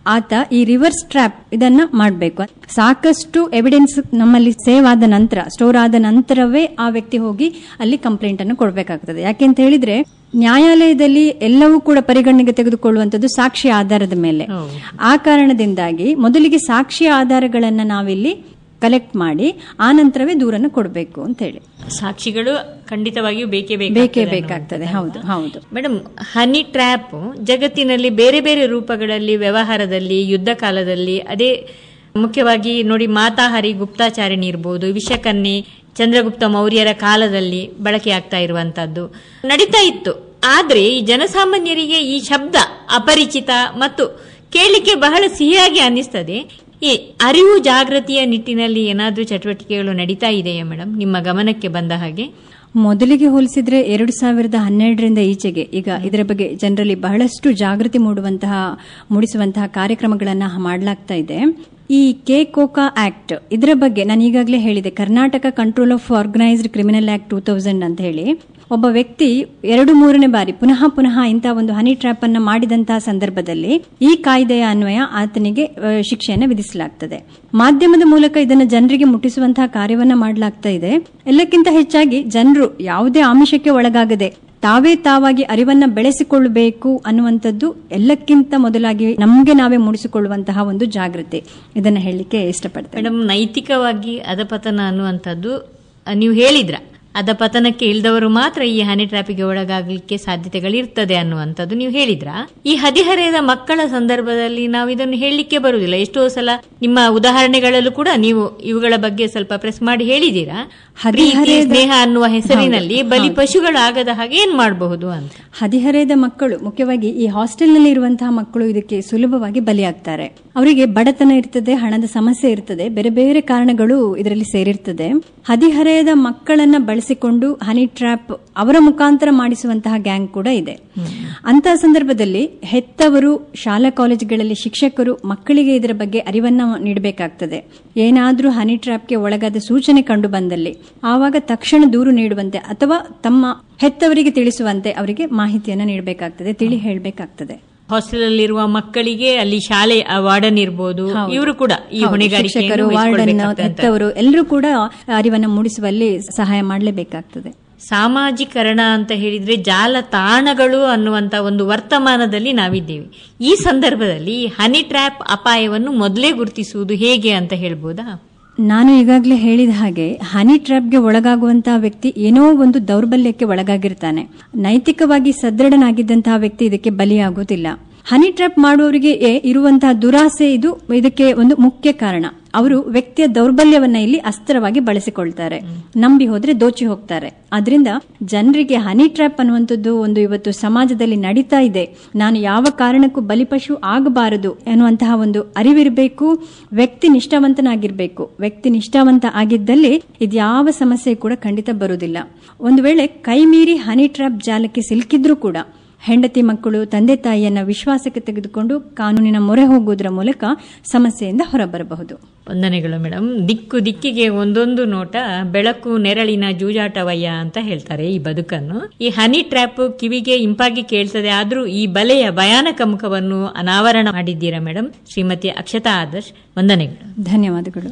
ಆತ ಈ ರಿವರ್ಸ್ ಟ್ರ್ಯಾಪ್ ಇದನ್ನ ಮಾಡಬೇಕು. ಸಾಕಷ್ಟು ಎವಿಡೆನ್ಸ್ ನಮ್ಮಲ್ಲಿ ಸೇವ್ ಆದ ನಂತರ, ಸ್ಟೋರ್ ಆದ ನಂತರವೇ ಆ ವ್ಯಕ್ತಿ ಹೋಗಿ ಅಲ್ಲಿ ಕಂಪ್ಲೇಂಟ್ ಅನ್ನು ಕೊಡಬೇಕಾಗ್ತದೆ. ಯಾಕೆಂತ ಹೇಳಿದ್ರೆ ನ್ಯಾಯಾಲಯದಲ್ಲಿ ಎಲ್ಲವೂ ಕೂಡ ಪರಿಗಣನೆಗೆ ತೆಗೆದುಕೊಳ್ಳುವಂತದ್ದು ಸಾಕ್ಷಿ ಆಧಾರದ ಮೇಲೆ. ಆ ಕಾರಣದಿಂದಾಗಿ ಮೊದಲಿಗೆ ಸಾಕ್ಷಿ ಆಧಾರಗಳನ್ನ ನಾವಿಲ್ಲಿ ಕಲೆಕ್ಟ್ ಮಾಡಿ ಆ ನಂತರವೇ ದೂರನ್ನು ಕೊಡಬೇಕು ಅಂತ ಹೇಳಿ. ಸಾಕ್ಷಿಗಳು ಖಂಡಿತವಾಗಿಯೂ ಬೇಕೇ ಬೇಕೇ ಬೇಕಾಗ್ತದೆ. ಹೌದು ಹೌದು ಮೇಡಮ್. ಹನಿ ಟ್ರ್ಯಾಪ್ ಜಗತ್ತಿನಲ್ಲಿ ಬೇರೆ ಬೇರೆ ರೂಪಗಳಲ್ಲಿ, ವ್ಯವಹಾರದಲ್ಲಿ, ಯುದ್ಧ ಕಾಲದಲ್ಲಿ, ಅದೇ ಮುಖ್ಯವಾಗಿ ನೋಡಿ ಮಾತಾಹಾರಿ ಗುಪ್ತಾಚಾರಿಣಿ ಇರಬಹುದು, ವಿಷಕನ್ಯೆ ಚಂದ್ರಗುಪ್ತ ಮೌರ್ಯರ ಕಾಲದಲ್ಲಿ ಬಳಕೆಯಾಗ್ತಾ ಇರುವಂತಹದ್ದು ನಡೀತಾ ಇತ್ತು. ಆದ್ರೆ ಈ ಜನಸಾಮಾನ್ಯರಿಗೆ ಈ ಶಬ್ದ ಅಪರಿಚಿತ ಮತ್ತು ಕೇಳಲಿಕ್ಕೆ ಬಹಳ ಸಿಹಿಯಾಗಿ ಅನ್ನಿಸ್ತದೆ. ಈ ಅರಿವು ಜಾಗೃತಿಯ ನಿಟ್ಟಿನಲ್ಲಿ ಏನಾದ್ರೂ ಚಟುವಟಿಕೆಗಳು ನಡೀತಾ ಇದೆಯಾ ಮೇಡಮ್, ನಿಮ್ಮ ಗಮನಕ್ಕೆ ಬಂದ ಹಾಗೆ? ಮೊದಲಿಗೆ ಹೋಲಿಸಿದ್ರೆ ಎರಡು ಸಾವಿರದ ಹನ್ನೆರಡರಿಂದ ಈಚೆಗೆ ಈಗ ಇದರ ಬಗ್ಗೆ ಜನರಲ್ಲಿ ಬಹಳಷ್ಟು ಜಾಗೃತಿ ಮೂಡುವಂತಹ ಮೂಡಿಸುವಂತಹ ಕಾರ್ಯಕ್ರಮಗಳನ್ನ ಮಾಡಲಾಗ್ತಾ ಇದೆ. ಈ ಕೆ ಕೋಕಾ ಆಕ್ಟ್ ಇದರ ಬಗ್ಗೆ ನಾನು ಈಗಾಗಲೇ ಹೇಳಿದೆ, Karnataka control of organised criminal act two thousand ಅಂತ ಹೇಳಿ ಒಬ್ಬ ವ್ಯಕ್ತಿ ಎರಡು ಮೂರನೇ ಬಾರಿ ಪುನಃ ಪುನಃ ಇಂತಹ ಒಂದು ಹನಿ ಟ್ರ್ಯಾಪ್ ಅನ್ನ ಮಾಡಿದಂತಹ ಸಂದರ್ಭದಲ್ಲಿ ಈ ಕಾಯ್ದೆಯ ಅನ್ವಯ ಆತನಿಗೆ ಶಿಕ್ಷೆಯನ್ನು ವಿಧಿಸಲಾಗ್ತದೆ. ಮಾಧ್ಯಮದ ಮೂಲಕ ಇದನ್ನು ಜನರಿಗೆ ಮುಟ್ಟಿಸುವಂತಹ ಕಾರ್ಯವನ್ನ ಮಾಡಲಾಗ್ತಾ ಇದೆ. ಎಲ್ಲಕ್ಕಿಂತ ಹೆಚ್ಚಾಗಿ ಜನರು ಯಾವುದೇ ಆಮಿಷಕ್ಕೆ ಒಳಗಾಗದೆ ತಾವೇ ತಾವಾಗಿ ಅರಿವನ್ನ ಬೆಳೆಸಿಕೊಳ್ಳಬೇಕು ಅನ್ನುವಂಥದ್ದು ಎಲ್ಲಕ್ಕಿಂತ ಮೊದಲಾಗಿ ನಮಗೆ ನಾವೇ ಮೂಡಿಸಿಕೊಳ್ಳುವಂತಹ ಒಂದು ಜಾಗೃತಿ. ಇದನ್ನ ಹೇಳಲಿಕ್ಕೆ ಇಷ್ಟಪಡ್ತೇನೆ. ಮೇಡಮ್, ನೈತಿಕವಾಗಿ ಅಧಪತನ ಅನ್ನುವಂಥದ್ದು ನೀವು ಹೇಳಿದ್ರ, ಅಧಪತನಕ್ಕೆ ಇಳಿದವರು ಮಾತ್ರ ಈ ಹನಿ ಟ್ರ್ಯಾಪಿಗೆ ಒಳಗಾಗಲಿಕ್ಕೆ ಸಾಧ್ಯತೆಗಳಿರ್ತದೆ ಅನ್ನುವಂಥದ್ದು ನೀವು ಹೇಳಿದ್ರ. ಈ ಹದಿಹರೆಯದ ಮಕ್ಕಳ ಸಂದರ್ಭದಲ್ಲಿ ನಾವು ಇದನ್ನು ಹೇಳಲಿಕ್ಕೆ ಬರುವುದಿಲ್ಲ. ಎಷ್ಟೋ ಸಲ ನಿಮ್ಮ ಉದಾಹರಣೆಗಳಲ್ಲೂ ಕೂಡ ನೀವು ಇವುಗಳ ಬಗ್ಗೆ ಸ್ವಲ್ಪ ಪ್ರೆಸ್ ಮಾಡಿ ಹೇಳಿದೀರಾ. ಪ್ರೀತಿ ಸ್ನೇಹ ಅನ್ನುವ ಹೆಸರಿನಲ್ಲಿ ಬಲಿ ಪಶುಗಳಾಗದ ಹಾಗೆ ಏನ್ ಮಾಡಬಹುದು ಅಂತ. ಹದಿಹರೆಯದ ಮಕ್ಕಳು, ಮುಖ್ಯವಾಗಿ ಈ ಹಾಸ್ಟೆಲ್ನಲ್ಲಿ ಇರುವಂತಹ ಮಕ್ಕಳು ಇದಕ್ಕೆ ಸುಲಭವಾಗಿ ಬಲಿಯಾಗ್ತಾರೆ. ಅವರಿಗೆ ಬಡತನ ಇರ್ತದೆ, ಹಣದ ಸಮಸ್ಯೆ ಇರ್ತದೆ, ಬೇರೆ ಬೇರೆ ಕಾರಣಗಳು ಇದರಲ್ಲಿ ಸೇರಿರ್ತದೆ. ಹದಿಹರೆಯದ ಮಕ್ಕಳನ್ನ ಬಳಸಿಕೊಂಡು ಹನಿ ಟ್ರ್ಯಾಪ್ ಅವರ ಮುಖಾಂತರ ಮಾಡಿಸುವಂತಹ ಗ್ಯಾಂಗ್ ಕೂಡ ಇದೆ. ಅಂತಹ ಸಂದರ್ಭದಲ್ಲಿ ಹೆತ್ತವರು, ಶಾಲಾ ಕಾಲೇಜುಗಳಲ್ಲಿ ಶಿಕ್ಷಕರು ಮಕ್ಕಳಿಗೆ ಇದರ ಬಗ್ಗೆ ಅರಿವನ್ನ ನೀಡಬೇಕಾಗ್ತದೆ. ಏನಾದ್ರೂ ಹನಿ ಟ್ರ್ಯಾಪ್ಗೆ ಒಳಗಾದ ಸೂಚನೆ ಕಂಡು ಬಂದಲ್ಲಿ ಆವಾಗ ತಕ್ಷಣ ದೂರು ನೀಡುವಂತೆ ಅಥವಾ ತಮ್ಮ ಹೆತ್ತವರಿಗೆ ತಿಳಿಸುವಂತೆ ಅವರಿಗೆ ಮಾಹಿತಿಯನ್ನ ನೀಡಬೇಕಾಗ್ತದೆ, ತಿಳಿ ಹೇಳಬೇಕಾಗ್ತದೆ. ಹಾಸ್ಟೆಲ್ ಅಲ್ಲಿರುವ ಮಕ್ಕಳಿಗೆ ಅಲ್ಲಿ ಶಾಲೆ ವಾರ್ಡನ್ ಇರಬಹುದು, ಇವರು ಕೂಡ ಈ ಹೊಣೆಗಾರಿಕೆ, ವಾರ್ಡನ್, ಹೆತ್ತವರು ಎಲ್ಲರೂ ಕೂಡ ಅರಿವನ್ನ ಮೂಡಿಸುವಲ್ಲಿ ಸಹಾಯ ಮಾಡಲೇಬೇಕಾಗ್ತದೆ. ಸಾಮಾಜೀಕರಣ ಅಂತ ಹೇಳಿದ್ರೆ ಜಾಲತಾಣಗಳು ಅನ್ನುವಂತ ಒಂದು ವರ್ತಮಾನದಲ್ಲಿ ನಾವಿದ್ದೇವೆ. ಈ ಸಂದರ್ಭದಲ್ಲಿ ಹನಿ ಟ್ರ್ಯಾಪ್ ಅಪಾಯವನ್ನು ಮೊದಲೇ ಗುರುತಿಸುವುದು ಹೇಗೆ ಅಂತ ಹೇಳ್ಬೋದಾ? ನಾನು ಈಗಾಗಲೇ ಹೇಳಿದ ಹಾಗೆ ಹನಿ ಟ್ರ್ಯಾಪ್ಗೆ ಒಳಗಾಗುವಂತಹ ವ್ಯಕ್ತಿ ಏನೋ ಒಂದು ದೌರ್ಬಲ್ಯಕ್ಕೆ ಒಳಗಾಗಿರ್ತಾನೆ. ನೈತಿಕವಾಗಿ ಸದೃಢನಾಗಿದ್ದಂತಹ ವ್ಯಕ್ತಿ ಇದಕ್ಕೆ ಬಲಿಯಾಗುವುದಿಲ್ಲ. ಹನಿ ಟ್ರ್ಯಾಪ್ ಮಾಡುವವರಿಗೆ ಇರುವಂತಹ ದುರಾಸೆ ಇದು ಇದಕ್ಕೆ ಒಂದು ಮುಖ್ಯ ಕಾರಣ. ಅವರು ವ್ಯಕ್ತಿಯ ದೌರ್ಬಲ್ಯವನ್ನ ಇಲ್ಲಿ ಅಸ್ತ್ರವಾಗಿ ಬಳಸಿಕೊಳ್ತಾರೆ, ನಂಬಿ ಹೋದ್ರೆ ದೋಚಿ ಹೋಗ್ತಾರೆ. ಆದ್ರಿಂದ ಜನರಿಗೆ ಹನಿ ಟ್ರ್ಯಾಪ್ ಅನ್ನುವಂಥದ್ದು ಒಂದು ಇವತ್ತು ಸಮಾಜದಲ್ಲಿ ನಡೀತಾ ಇದೆ, ನಾನು ಯಾವ ಕಾರಣಕ್ಕೂ ಬಲಿಪಶು ಆಗಬಾರದು ಎನ್ನುವಂತಹ ಒಂದು ಅರಿವಿರಬೇಕು. ವ್ಯಕ್ತಿ ನಿಷ್ಠಾವಂತನಾಗಿರ್ಬೇಕು. ವ್ಯಕ್ತಿ ನಿಷ್ಠಾವಂತ ಆಗಿದ್ದಲ್ಲಿ ಇದ್ಯಾವ ಸಮಸ್ಯೆ ಕೂಡ ಖಂಡಿತ ಬರುವುದಿಲ್ಲ. ಒಂದು ವೇಳೆ ಕೈ ಮೀರಿ ಹನಿ ಟ್ರ್ಯಾಪ್ ಜಾಲಕ್ಕೆ ಸಿಲುಕಿದ್ರೂ ಕೂಡ ಹೆಂಡತಿ ಮಕ್ಕಳು ತಂದೆ ತಾಯಿಯನ್ನ ವಿಶ್ವಾಸಕ್ಕೆ ತೆಗೆದುಕೊಂಡು ಕಾನೂನಿನ ಮೊರೆ ಹೋಗುವುದರ ಮೂಲಕ ಸಮಸ್ಯೆಯಿಂದ ಹೊರಬರಬಹುದು. ವಂದನೆಗಳು ಮೇಡಮ್. ದಿಕ್ಕು ದಿಕ್ಕಿಗೆ ಒಂದೊಂದು ನೋಟ, ಬೆಳಕು ನೆರಳಿನ ಜೂಜಾಟವಯ್ಯ ಅಂತ ಹೇಳ್ತಾರೆ ಈ ಬದುಕನ್ನು. ಈ ಹನಿ ಟ್ರ್ಯಾಪ್ ಕಿವಿಗೆ ಇಂಪಾಗಿ ಕೇಳ್ತದೆ, ಆದ್ರೂ ಈ ಬಲೆಯ ಭಯಾನಕ ಮುಖವನ್ನು ಅನಾವರಣ ಮಾಡಿದ್ದೀರಾ ಮೇಡಮ್. ಶ್ರೀಮತಿ ಅಕ್ಷತಾ ಆದರ್ಶ್, ವಂದನೆಗಳು. ಧನ್ಯವಾದಗಳು.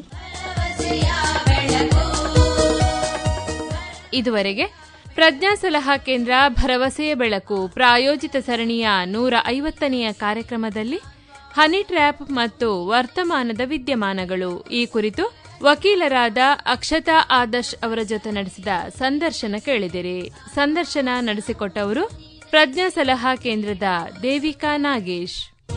ಇದುವರೆಗೆ ಪ್ರಜ್ಞಾ ಸಲಹಾ ಕೇಂದ್ರ ಭರವಸೆಯ ಬೆಳಕು ಪ್ರಾಯೋಜಿತ ಸರಣಿಯ ನೂರ ಐವತ್ತನೆಯ ಕಾರ್ಯಕ್ರಮದಲ್ಲಿ ಹನಿ ಟ್ರ್ಯಾಪ್ ಮತ್ತು ವರ್ತಮಾನದ ವಿದ್ಯಮಾನಗಳು ಈ ಕುರಿತು ವಕೀಲರಾದ ಅಕ್ಷತಾ ಆದರ್ಶ್ ಅವರ ಜೊತೆ ನಡೆಸಿದ ಸಂದರ್ಶನ ಕೇಳಿದಿರಿ. ಸಂದರ್ಶನ ನಡೆಸಿಕೊಟ್ಟವರು ಪ್ರಜ್ಞಾ ಸಲಹಾ ಕೇಂದ್ರದ ದೇವಿಕಾ ನಾಗೇಶ್.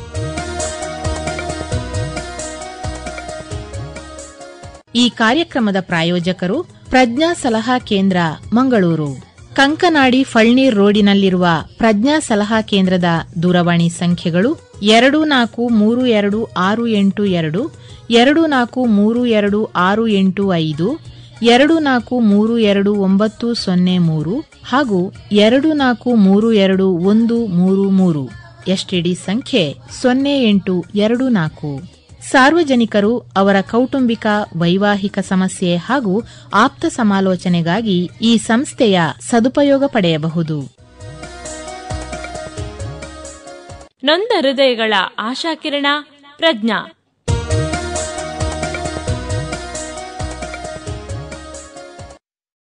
ಈ ಕಾರ್ಯಕ್ರಮದ ಪ್ರಾಯೋಜಕರು ಪ್ರಜ್ಞಾ ಸಲಹಾ ಕೇಂದ್ರ ಮಂಗಳೂರು. ಕಂಕನಾಡಿ ಫಳ್ನೀರ್ ರೋಡಿನಲ್ಲಿರುವ ಪ್ರಜ್ಞಾ ಸಲಹಾ ಕೇಂದ್ರದ ದೂರವಾಣಿ ಸಂಖ್ಯೆಗಳು ಎರಡು ನಾಲ್ಕು ಮೂರು ಎರಡು ಆರು ಎಂಟು ಎರಡು, ಎರಡು ನಾಲ್ಕು ಮೂರು ಎರಡು ಆರು ಎಂಟು ಐದು, ಎರಡು ನಾಲ್ಕು ಮೂರು ಎರಡು ಒಂಬತ್ತು ಸೊನ್ನೆ ಮೂರು ಹಾಗೂ ಎರಡು ನಾಲ್ಕು ಮೂರು ಎರಡು ಒಂದು ಮೂರು ಮೂರು. ಎಸ್ಟಿಡಿ ಸಂಖ್ಯೆ ಸೊನ್ನೆ ಎಂಟು ಎರಡು ನಾಲ್ಕು. ಸಾರ್ವಜನಿಕರು ಅವರ ಕೌಟುಂಬಿಕ ವೈವಾಹಿಕ ಸಮಸ್ಯೆ ಹಾಗೂ ಆಪ್ತ ಸಮಾಲೋಚನೆಗಾಗಿ ಈ ಸಂಸ್ಥೆಯ ಸದುಪಯೋಗ ಪಡೆಯಬಹುದು. ನೊಂದ ಹೃದಯಗಳ ಆಶಾಕಿರಣ ಪ್ರಜ್ಞಾ.